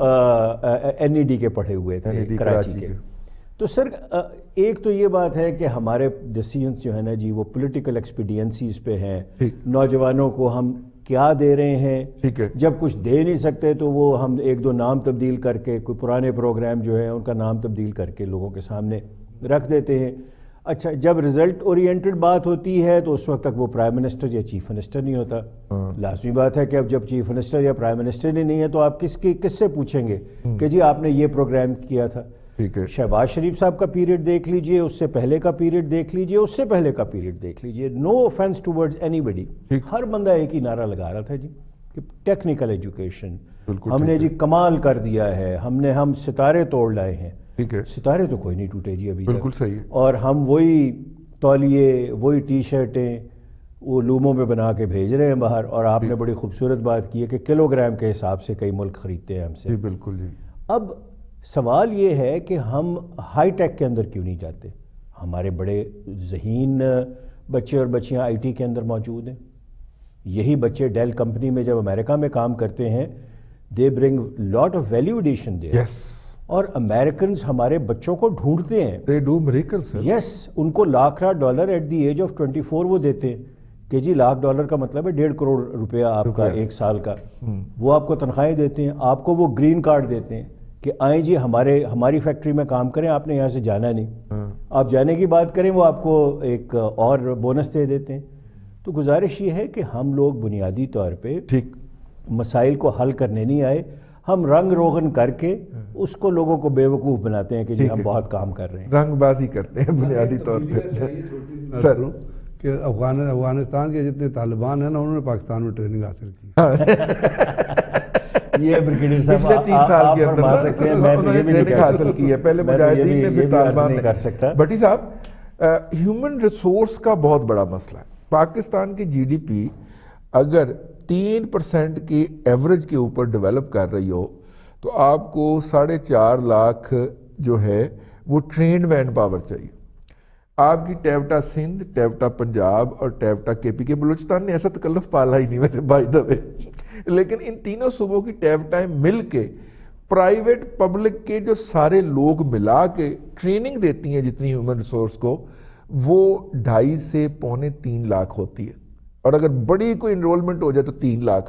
این ای ڈی کے پڑھے ہوئے تھے کراچی کے. تو سر ایک تو یہ بات ہے کہ ہمارے ڈیسیجنس جو ہے نا جی وہ پولیٹیکل ایکسپیڈینسیز پہ ہیں، نوجوانوں کو ہم کیا دے رہے ہیں، جب کچھ دے نہیں سکتے تو وہ ہم ایک دو نام تبدیل کر کے، کوئی پرانے پروگرام جو ہیں ان کا نام تبدیل کر کے لوگوں کے سامنے رکھ دیتے ہیں. اچھا جب رزلٹ اورینٹڈ بات ہوتی ہے تو اس وقت تک وہ پرائم منسٹر یا چیف منسٹر نہیں ہوتا. لازمی بات ہے کہ اب جب چیف منسٹر یا پرائم منسٹر ہی نہیں ہے تو آپ کس کی کس سے پوچھیں گے کہ جی آپ نے یہ پروگرام کیا تھا. شہباز شریف صاحب کا پیریڈ دیکھ لیجئے، اس سے پہلے کا پیریڈ دیکھ لیجئے، اس سے پہلے کا پیریڈ دیکھ لیجئے. No offence towards anybody, ہر بندہ ایک ہی نعرہ لگا رہا تھا جی کہ ٹیکنیکل ایجوکیشن ہم نے جی کمال کر دیا ہے، ہم نے ہم ستارے توڑ لائے ہیں. ستارے تو کوئی نہیں ٹوٹے جی ابھی بالکل صحیح. اور ہم وہی تولیے، وہی ٹی شرٹیں وہ لوموں پہ بنا کے بھیج رہے ہیں باہر. اور آپ نے بڑی خوبصورت بات کی ہے کہ کلو گرام کے حساب سے کئی ملک خریدتے ہیں ہم سے. بالکل جی. اب سوال یہ ہے کہ ہم ہائی ٹیک کے اندر کیوں نہیں جاتے؟ ہمارے بڑے ذہین بچے اور بچیاں آئی ٹی کے اندر موجود ہیں. یہی بچے ڈیل کمپنی میں جب امریکہ میں کام کرتے ہیں، they bring lot of value addition دے. اور امریکنز ہمارے بچوں کو ڈھونڈتے ہیں. They do miracles, sir. Yes ان کو lakh lakh dollar at the age of twenty four وہ دیتے ہیں کہ جی لاکھ ڈالر کا مطلب ہے ڈیڑھ کروڑ روپیہ آپ کا ایک سال کا. وہ آپ کو تنخواہیں دیتے ہیں، آپ کو وہ گرین کارڈ دیتے ہیں کہ آئیں جی ہمارے ہماری فیکٹری میں کام کریں، آپ نے یہاں سے جانا نہیں. آپ جانے کی بات کریں وہ آپ کو ایک اور بونس دے دیتے ہیں. تو گزارش یہ ہے کہ ہم لوگ بنیادی طور پہ ٹھیک مسائل کو حل کرنے نہیں آئے، ہم رنگ روغن کر کے اس کو لوگوں کو بے وقوف بناتے ہیں کہ جی ہم بہت کام کر رہے ہیں، رنگ بازی کرتے ہیں بنیادی طور پہ. سر کہ افغانستان کے جتنے طالبان ہیں نا انہوں نے پاکستان میں ٹریننگ حاصل کی. یہ بریگیڈیئر صاحب پچھلے تیس سال کے فرما سکتے ہیں، میں تو یہ بھی ٹریننگ حاصل کی ہے، پہلے مجاہدین نے پھر طالبان نہیں کر سکتا. بٹی صاحب ہیومن ریسورس کا بہت بڑا مسئلہ ہے. پاکستان کی جی ڈی پی اگر تین پرسنٹ کی ایوریج کے اوپر ڈیولپ کر رہی ہو تو آپ کو ساڑھے چار لاکھ جو ہے وہ ٹرینڈ مین پاور چاہیے. آپ کی ٹیوٹا سندھ، ٹیوٹا پنجاب اور ٹیوٹا کے پی کے، بلوچستان نے ایسا تکلف پالا ہی نہیں ویسے بائی دا وے، لیکن ان تینوں صوبوں کی ٹیوٹائیں مل کے پرائیویٹ پبلک کے جو سارے لوگ ملا کے ٹریننگ دیتی ہیں جتنی ہیومن ریسورس کو، وہ ڈھائی سے پونے تین لاکھ ہوتی ہے. اور اگر بڑی کوئی انرولمنٹ ہو جائے تو تین لاکھ.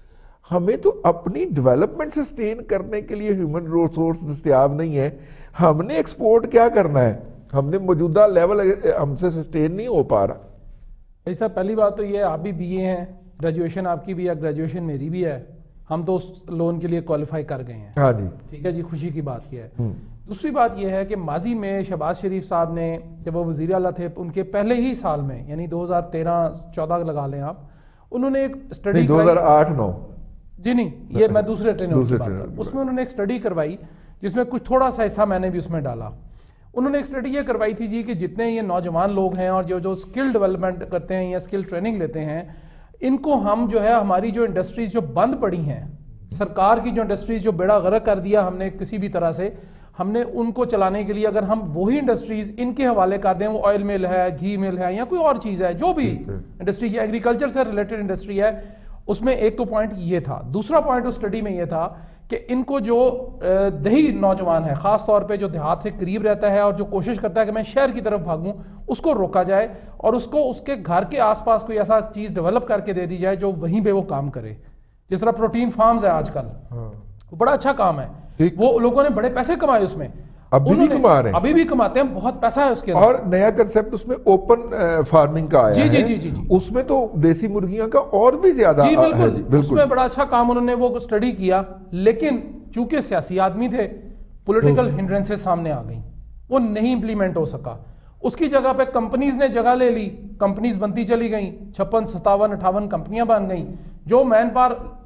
ہمیں تو اپنی ڈیولپمنٹ سسٹین کرنے کے لیے ہیومن ریسورس دستیاب نہیں ہے. ہم نے ایکسپورٹ کیا کرنا ہے؟ ہم نے موجودہ لیول ہم سے سسٹین نہیں ہو پا رہا. ایسا پہلی بات تو یہ ہے آپ بھی بی اے ہیں، گریجویشن آپ کی بھی ہے، گریجویشن میری بھی ہے، ہم تو اس لون کے لیے کوالیفائی کر گئے ہیں. ہاں جی ٹھیک ہے جی، خوشی کی بات کی ہے. دوسری بات یہ ہے کہ ماضی میں شہباز شریف صاحب نے جب وہ وزیر اعلیٰ تھے ان کے پہلے ہی سال میں، یعنی دو ہزار تیرہ چودہ لگا لیں آپ، انہوں نے ایک اسٹڈی دو ہزار آٹھ نو جی نہیں یہ میں دوسرے ٹرینر کی بات کر، اس میں انہوں نے ایک اسٹڈی کروائی جس میں کچھ تھوڑا سا حصہ میں نے بھی اس میں ڈالا. انہوں نے ایک اسٹڈی یہ کروائی تھی جی کہ جتنے یہ نوجوان لوگ ہیں اور جو جو اسکل ڈیولپمنٹ کرتے ہیں یا اسکل ٹریننگ لیتے ہیں، ان کو ہم جو ہے ہماری جو انڈسٹریز جو بند پڑی ہیں، سرکار کی جو انڈسٹریز جو بیڑا غرق کر دیا ہم نے کسی بھی طرح سے، ہم نے ان کو چلانے کے لیے اگر ہم وہی انڈسٹریز ان کے حوالے کر دیں، وہ آئل مل ہے، گھی مل ہے یا کوئی اور چیز ہے، جو بھی انڈسٹری ایگریکلچر سے ریلیٹڈ انڈسٹری ہے، اس میں ایک تو پوائنٹ یہ تھا. دوسرا پوائنٹ اس اسٹڈی میں یہ تھا کہ ان کو جو دیہی نوجوان ہے، خاص طور پہ جو دیہات سے قریب رہتا ہے اور جو کوشش کرتا ہے کہ میں شہر کی طرف بھاگوں، اس کو روکا جائے اور اس کو اس کے گھر کے آس پاس کوئی ایسا چیز ڈیولپ کر کے دے دی جائے جو وہیں پہ وہ کام کرے. جس طرح پروٹین فارمز ہے آج کل، وہ بڑا اچھا کام ہے، وہ لوگوں نے بڑے پیسے کمائے اس میں، ابھی بھی کما رہے ہیں، ابھی بھی کماتے ہیں، بہت پیسہ ہے اس کے اور نیا کنسپٹ اس میں اوپن فارمنگ کا آیا جی جی ہے. جی جی جی اس میں تو دیسی مرغیاں کا اور بھی زیادہ جی ہے. بالکل اس میں بڑا اچھا کام انہوں نے وہ اسٹڈی کیا، لیکن چونکہ سیاسی آدمی تھے، پولیٹیکل ہنڈرنسز سامنے آ گئیں، وہ نہیں امپلیمنٹ ہو سکا. اس کی جگہ پہ کمپنیز نے جگہ لے لی، کمپنیز بنتی چلی گئیں، چھپن ستاون اٹھاون کمپنیاں بن گئیں، جو مین پاور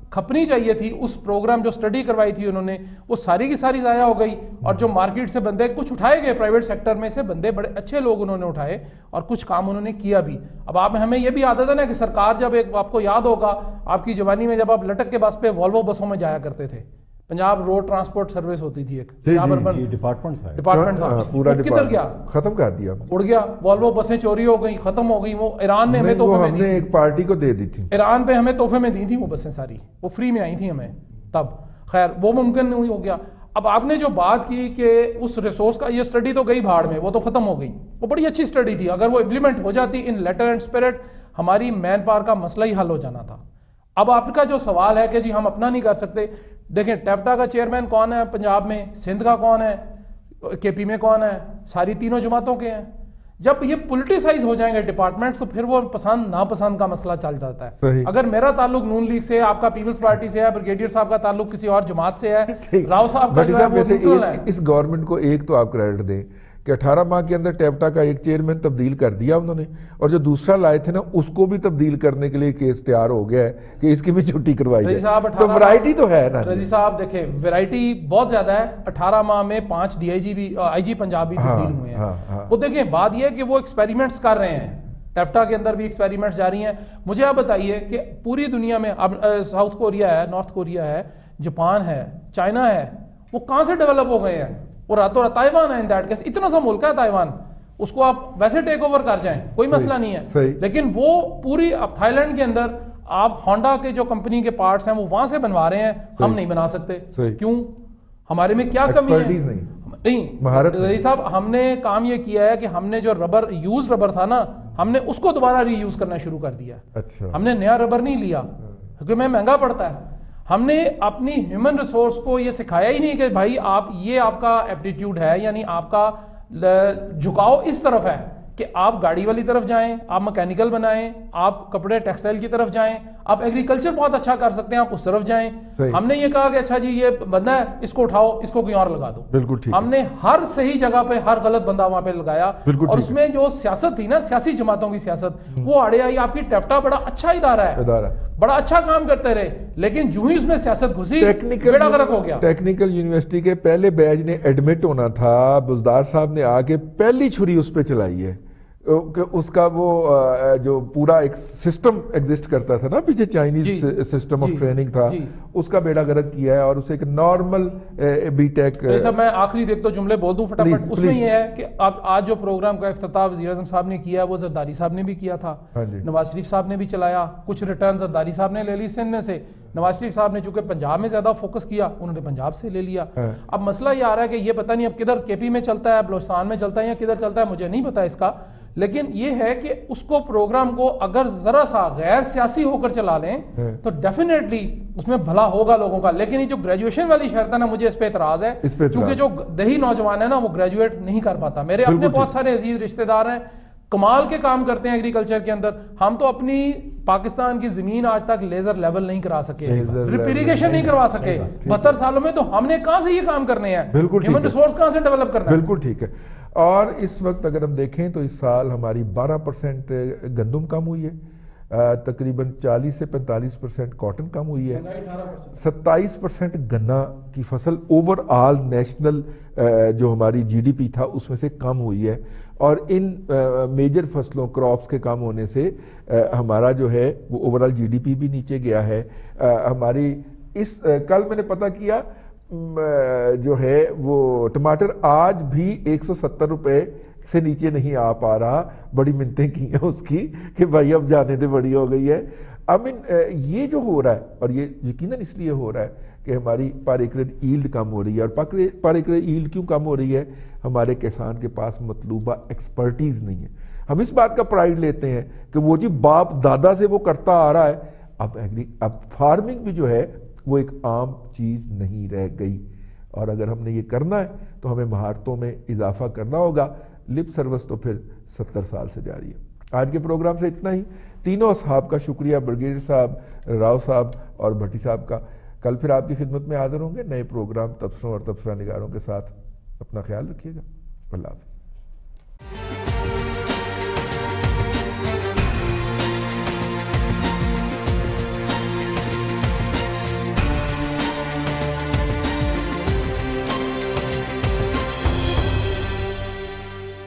کھپنی چاہیے تھی اس پروگرام جو سٹڈی کروائی تھی انہوں نے وہ ساری کی ساری ضائع ہو گئی, اور جو مارکیٹ سے بندے کچھ اٹھائے گئے پرائیویٹ سیکٹر میں سے بندے بڑے اچھے لوگ انہوں نے اٹھائے اور کچھ کام انہوں نے کیا بھی. اب آپ ہمیں یہ بھی عادت ہے نا کہ سرکار جب ایک آپ کو یاد ہوگا آپ کی جوانی میں جب آپ لٹک کے بس پہ والوو بسوں میں جایا کرتے تھے, پنجاب روڈ ٹرانسپورٹ سروس ہوتی تھی ایک ڈپارٹمنٹ ڈپارٹمنٹ تھا, پورا کدھر گیا, ختم کر دیا, اڑ گیا, والوو بسیں چوری ہو گئی, ختم ہو گئی. وہ ایران نے ہمیں تحفے میں دی, ایک پارٹی کو دے دی تھی, ایران پہ ہمیں تحفے میں دی تھی وہ بسیں ساری, وہ فری میں آئی تھیں ہمیں تب. خیر وہ ممکن نہیں ہو گیا. اب آپ نے جو بات کی کہ اس ریسورس کا, یہ اسٹڈی تو گئی بھاڑ میں, وہ تو ختم ہو گئی, وہ بڑی اچھی اسٹڈی تھی, اگر وہ امپلیمنٹ ہو جاتی ان لیٹر اینڈ اسپرٹ ہماری مین پاور کا مسئلہ ہی حل ہو جانا تھا. اب آپ کا جو سوال ہے کہ جی ہم اپنا نہیں کر سکتے, دیکھیں ٹیفٹا کا چیئرمین کون ہے پنجاب میں, سندھ کا کون ہے, کے پی میں کون ہے, ساری تینوں جماعتوں کے ہیں. جب یہ پولیٹیسائز ہو جائیں گے ڈپارٹمنٹ تو پھر وہ پسند ناپسند کا مسئلہ چل جاتا ہے. اگر میرا تعلق نون لیگ سے, آپ کا پیپلز پارٹی سے ہے, بریگیڈیئر صاحب کا تعلق کسی اور جماعت سے ہے, راؤ صاحب کا جو ہے وہ نیوٹرل ہے. اس گورنمنٹ کو ایک تو آپ کریڈٹ دیں کہ اٹھارہ ماہ کے اندر ٹیفٹا کا ایک چیئرمین تبدیل کر دیا انہوں نے, اور جو دوسرا لائے تھے نا اس کو بھی تبدیل کرنے کے لیے کیس تیار ہو گیا ہے کہ اس کی بھی چھٹی کروائی جائے. تو ورائٹی تو ہے نا رضی صاحب, دیکھیں ورائٹی بہت زیادہ ہے. اٹھارہ ماہ میں پانچ ڈی آئی جی بھی, آئی جی پنجاب بھی تبدیل ہوئے ہیں. وہ دیکھیں بات یہ ہے کہ وہ ایکسپیریمنٹس کر رہے ہیں, ٹیفٹا کے اندر بھی ایکسپیریمنٹس جاری ہیں. مجھے آپ بتائیے کہ پوری دنیا میں اب ساؤتھ کوریا ہے, نارتھ کوریا ہے, جاپان ہے, چائنا ہے, وہ کہاں سے ڈیولپ ہو گئے ہیں, اور راتوں رات تائیوان ہے ان دیٹ کیس, اتنا سا ملک ہے تائیوان, اس کو آپ ویسے ٹیک اوور کر جائیں کوئی مسئلہ نہیں ہے, لیکن وہ پوری اب تھائی لینڈ کے اندر آپ ہونڈا کے جو کمپنی کے پارٹس ہیں وہ وہاں سے بنوا رہے ہیں, ہم نہیں بنا سکتے. کیوں؟ ہمارے میں کیا کمی ہے؟ نہیں رئیس صاحب, ہم نے کام یہ کیا ہے کہ ہم نے جو ربر یوز ربر تھا نا, ہم نے اس کو دوبارہ ری یوز کرنا شروع کر دیا. ہم نے نیا ربر نہیں لیا کیونکہ میں مہنگا پڑتا ہے. ہم نے اپنی ہیومن ریسورس کو یہ سکھایا ہی نہیں کہ بھائی آپ یہ آپ کا ایپٹیٹیوڈ ہے, یعنی آپ کا جھکاؤ اس طرف ہے کہ آپ گاڑی والی طرف جائیں, آپ مکینیکل بنائیں, آپ کپڑے ٹیکسٹائل کی طرف جائیں, آپ ایگریکلچر بہت اچھا کر سکتے ہیں, آپ اس طرف جائیں. ہم نے یہ کہا کہ اچھا جی یہ بندہ ہے, اس کو اٹھاؤ, اس کو کوئی اور لگا دو. بالکل ٹھیک. ہم نے ہر صحیح جگہ پہ ہر غلط بندہ وہاں پہ لگایا, اور اس میں جو سیاست تھی نا, سیاسی جماعتوں کی سیاست, وہ آڑے آئی. آپ کی ٹیفٹا بڑا اچھا ادارہ ہے, بڑا اچھا کام کرتے رہے, لیکن جو ہی اس میں سیاست گھسی بیڑا غرق ہو گیا. ٹیکنیکل یونیورسٹی کے پہلے بیچ نے ایڈمٹ ہونا تھا, بزدار صاحب نے آ کے پہلی چھری اس پہ چلائی ہے کہ اس کا وہ جو پورا ایک سسٹم ایگزسٹ کرتا تھا نا پیچھے, چائنیز سسٹم آف ٹریننگ تھا, اس کا بیڑا غرق کیا ہے, اور اسے ایک نارمل بی ٹیک. میں آخری دیکھ تو جملے بول دوں فٹافٹ. اس میں یہ ہے کہ آج جو پروگرام کا افتتاح وزیر اعظم صاحب نے کیا, وہ زرداری صاحب نے بھی کیا تھا, نواز شریف صاحب نے بھی چلایا, کچھ ریٹرن زرداری صاحب نے لے لی سندھ میں سے, نواز شریف صاحب نے چونکہ پنجاب میں زیادہ فوکس کیا, انہوں نے پنجاب سے لے لیا. اب مسئلہ یہ آ رہا ہے کہ یہ پتہ نہیں اب کدھر کے پی میں چلتا ہے, بلوچستان میں چلتا ہے, یا کدھر چلتا ہے, مجھے نہیں پتا اس کا, لیکن یہ ہے کہ اس کو پروگرام کو اگر ذرا سا غیر سیاسی ہو کر چلا لیں تو ڈیفینیٹلی اس میں بھلا ہوگا لوگوں کا. لیکن یہ جو گریجویشن والی شرط ہے نا, مجھے اس پہ اعتراض ہے, کیونکہ جو دیہی نوجوان ہے نا وہ گریجویٹ نہیں کر پاتا. میرے اپنے بہت سارے عزیز رشتہ دار ہیں, کمال کے کام کرتے ہیں ایگریکلچر کے اندر. ہم تو اپنی پاکستان کی زمین آج تک لیزر لیول نہیں کرا سکے, ڈرپ اریگیشن نہیں کروا سکے بہتر سالوں میں, تو ہم نے کہاں سے یہ کام کرنے ہیں, ہیومن ریسورس کہاں سے ڈیولپ کرنا ہے. بالکل ٹھیک ہے. اور اس وقت اگر ہم دیکھیں تو اس سال ہماری بارہ پرسنٹ گندم کم ہوئی ہے, تقریباً چالیس سے پینتالیس پرسنٹ کاٹن کم ہوئی ہے, ستائیس پرسنٹ گنا کی فصل اوور آل نیشنل جو ہماری جی ڈی پی تھا اس میں سے کم ہوئی ہے, اور ان میجر فصلوں کراپس کے کم ہونے سے ہمارا جو ہے وہ over all G D P بھی نیچے گیا ہے. ہماری اس کل میں نے پتہ کیا جو ہے وہ ٹماٹر آج بھی ایک سو ستر روپے سے نیچے نہیں آ پا رہا. بڑی منتیں کی ہیں اس کی کہ بھائی اب جانے دے, بڑی ہو گئی ہے. آئی مین یہ جو ہو رہا ہے, اور یہ یقیناً اس لیے ہو رہا ہے کہ ہماری پر ایکڑ ایلڈ کم ہو رہی ہے. اور پر ایکڑ ایلڈ کیوں کم ہو رہی ہے؟ ہمارے کسان کے پاس مطلوبہ ایکسپرٹیز نہیں ہے. ہم اس بات کا پرائیڈ لیتے ہیں کہ وہ جی باپ دادا سے وہ کرتا آ رہا ہے. اب اب فارمنگ بھی جو ہے وہ ایک عام چیز نہیں رہ گئی, اور اگر ہم نے یہ کرنا ہے تو ہمیں مہارتوں میں اضافہ کرنا ہوگا. لپ سروس تو پھر ستر سال سے جاری ہے. آج کے پروگرام سے اتنا ہی. تینوں اصحاب کا شکریہ, بریگیڈیئر صاحب, راؤ صاحب اور بھٹی صاحب کا. کل پھر آپ کی خدمت میں حاضر ہوں گے نئے پروگرام, تبصروں اور تبصرہ نگاروں کے ساتھ. اپنا خیال رکھیے گا. اللہ حافظ.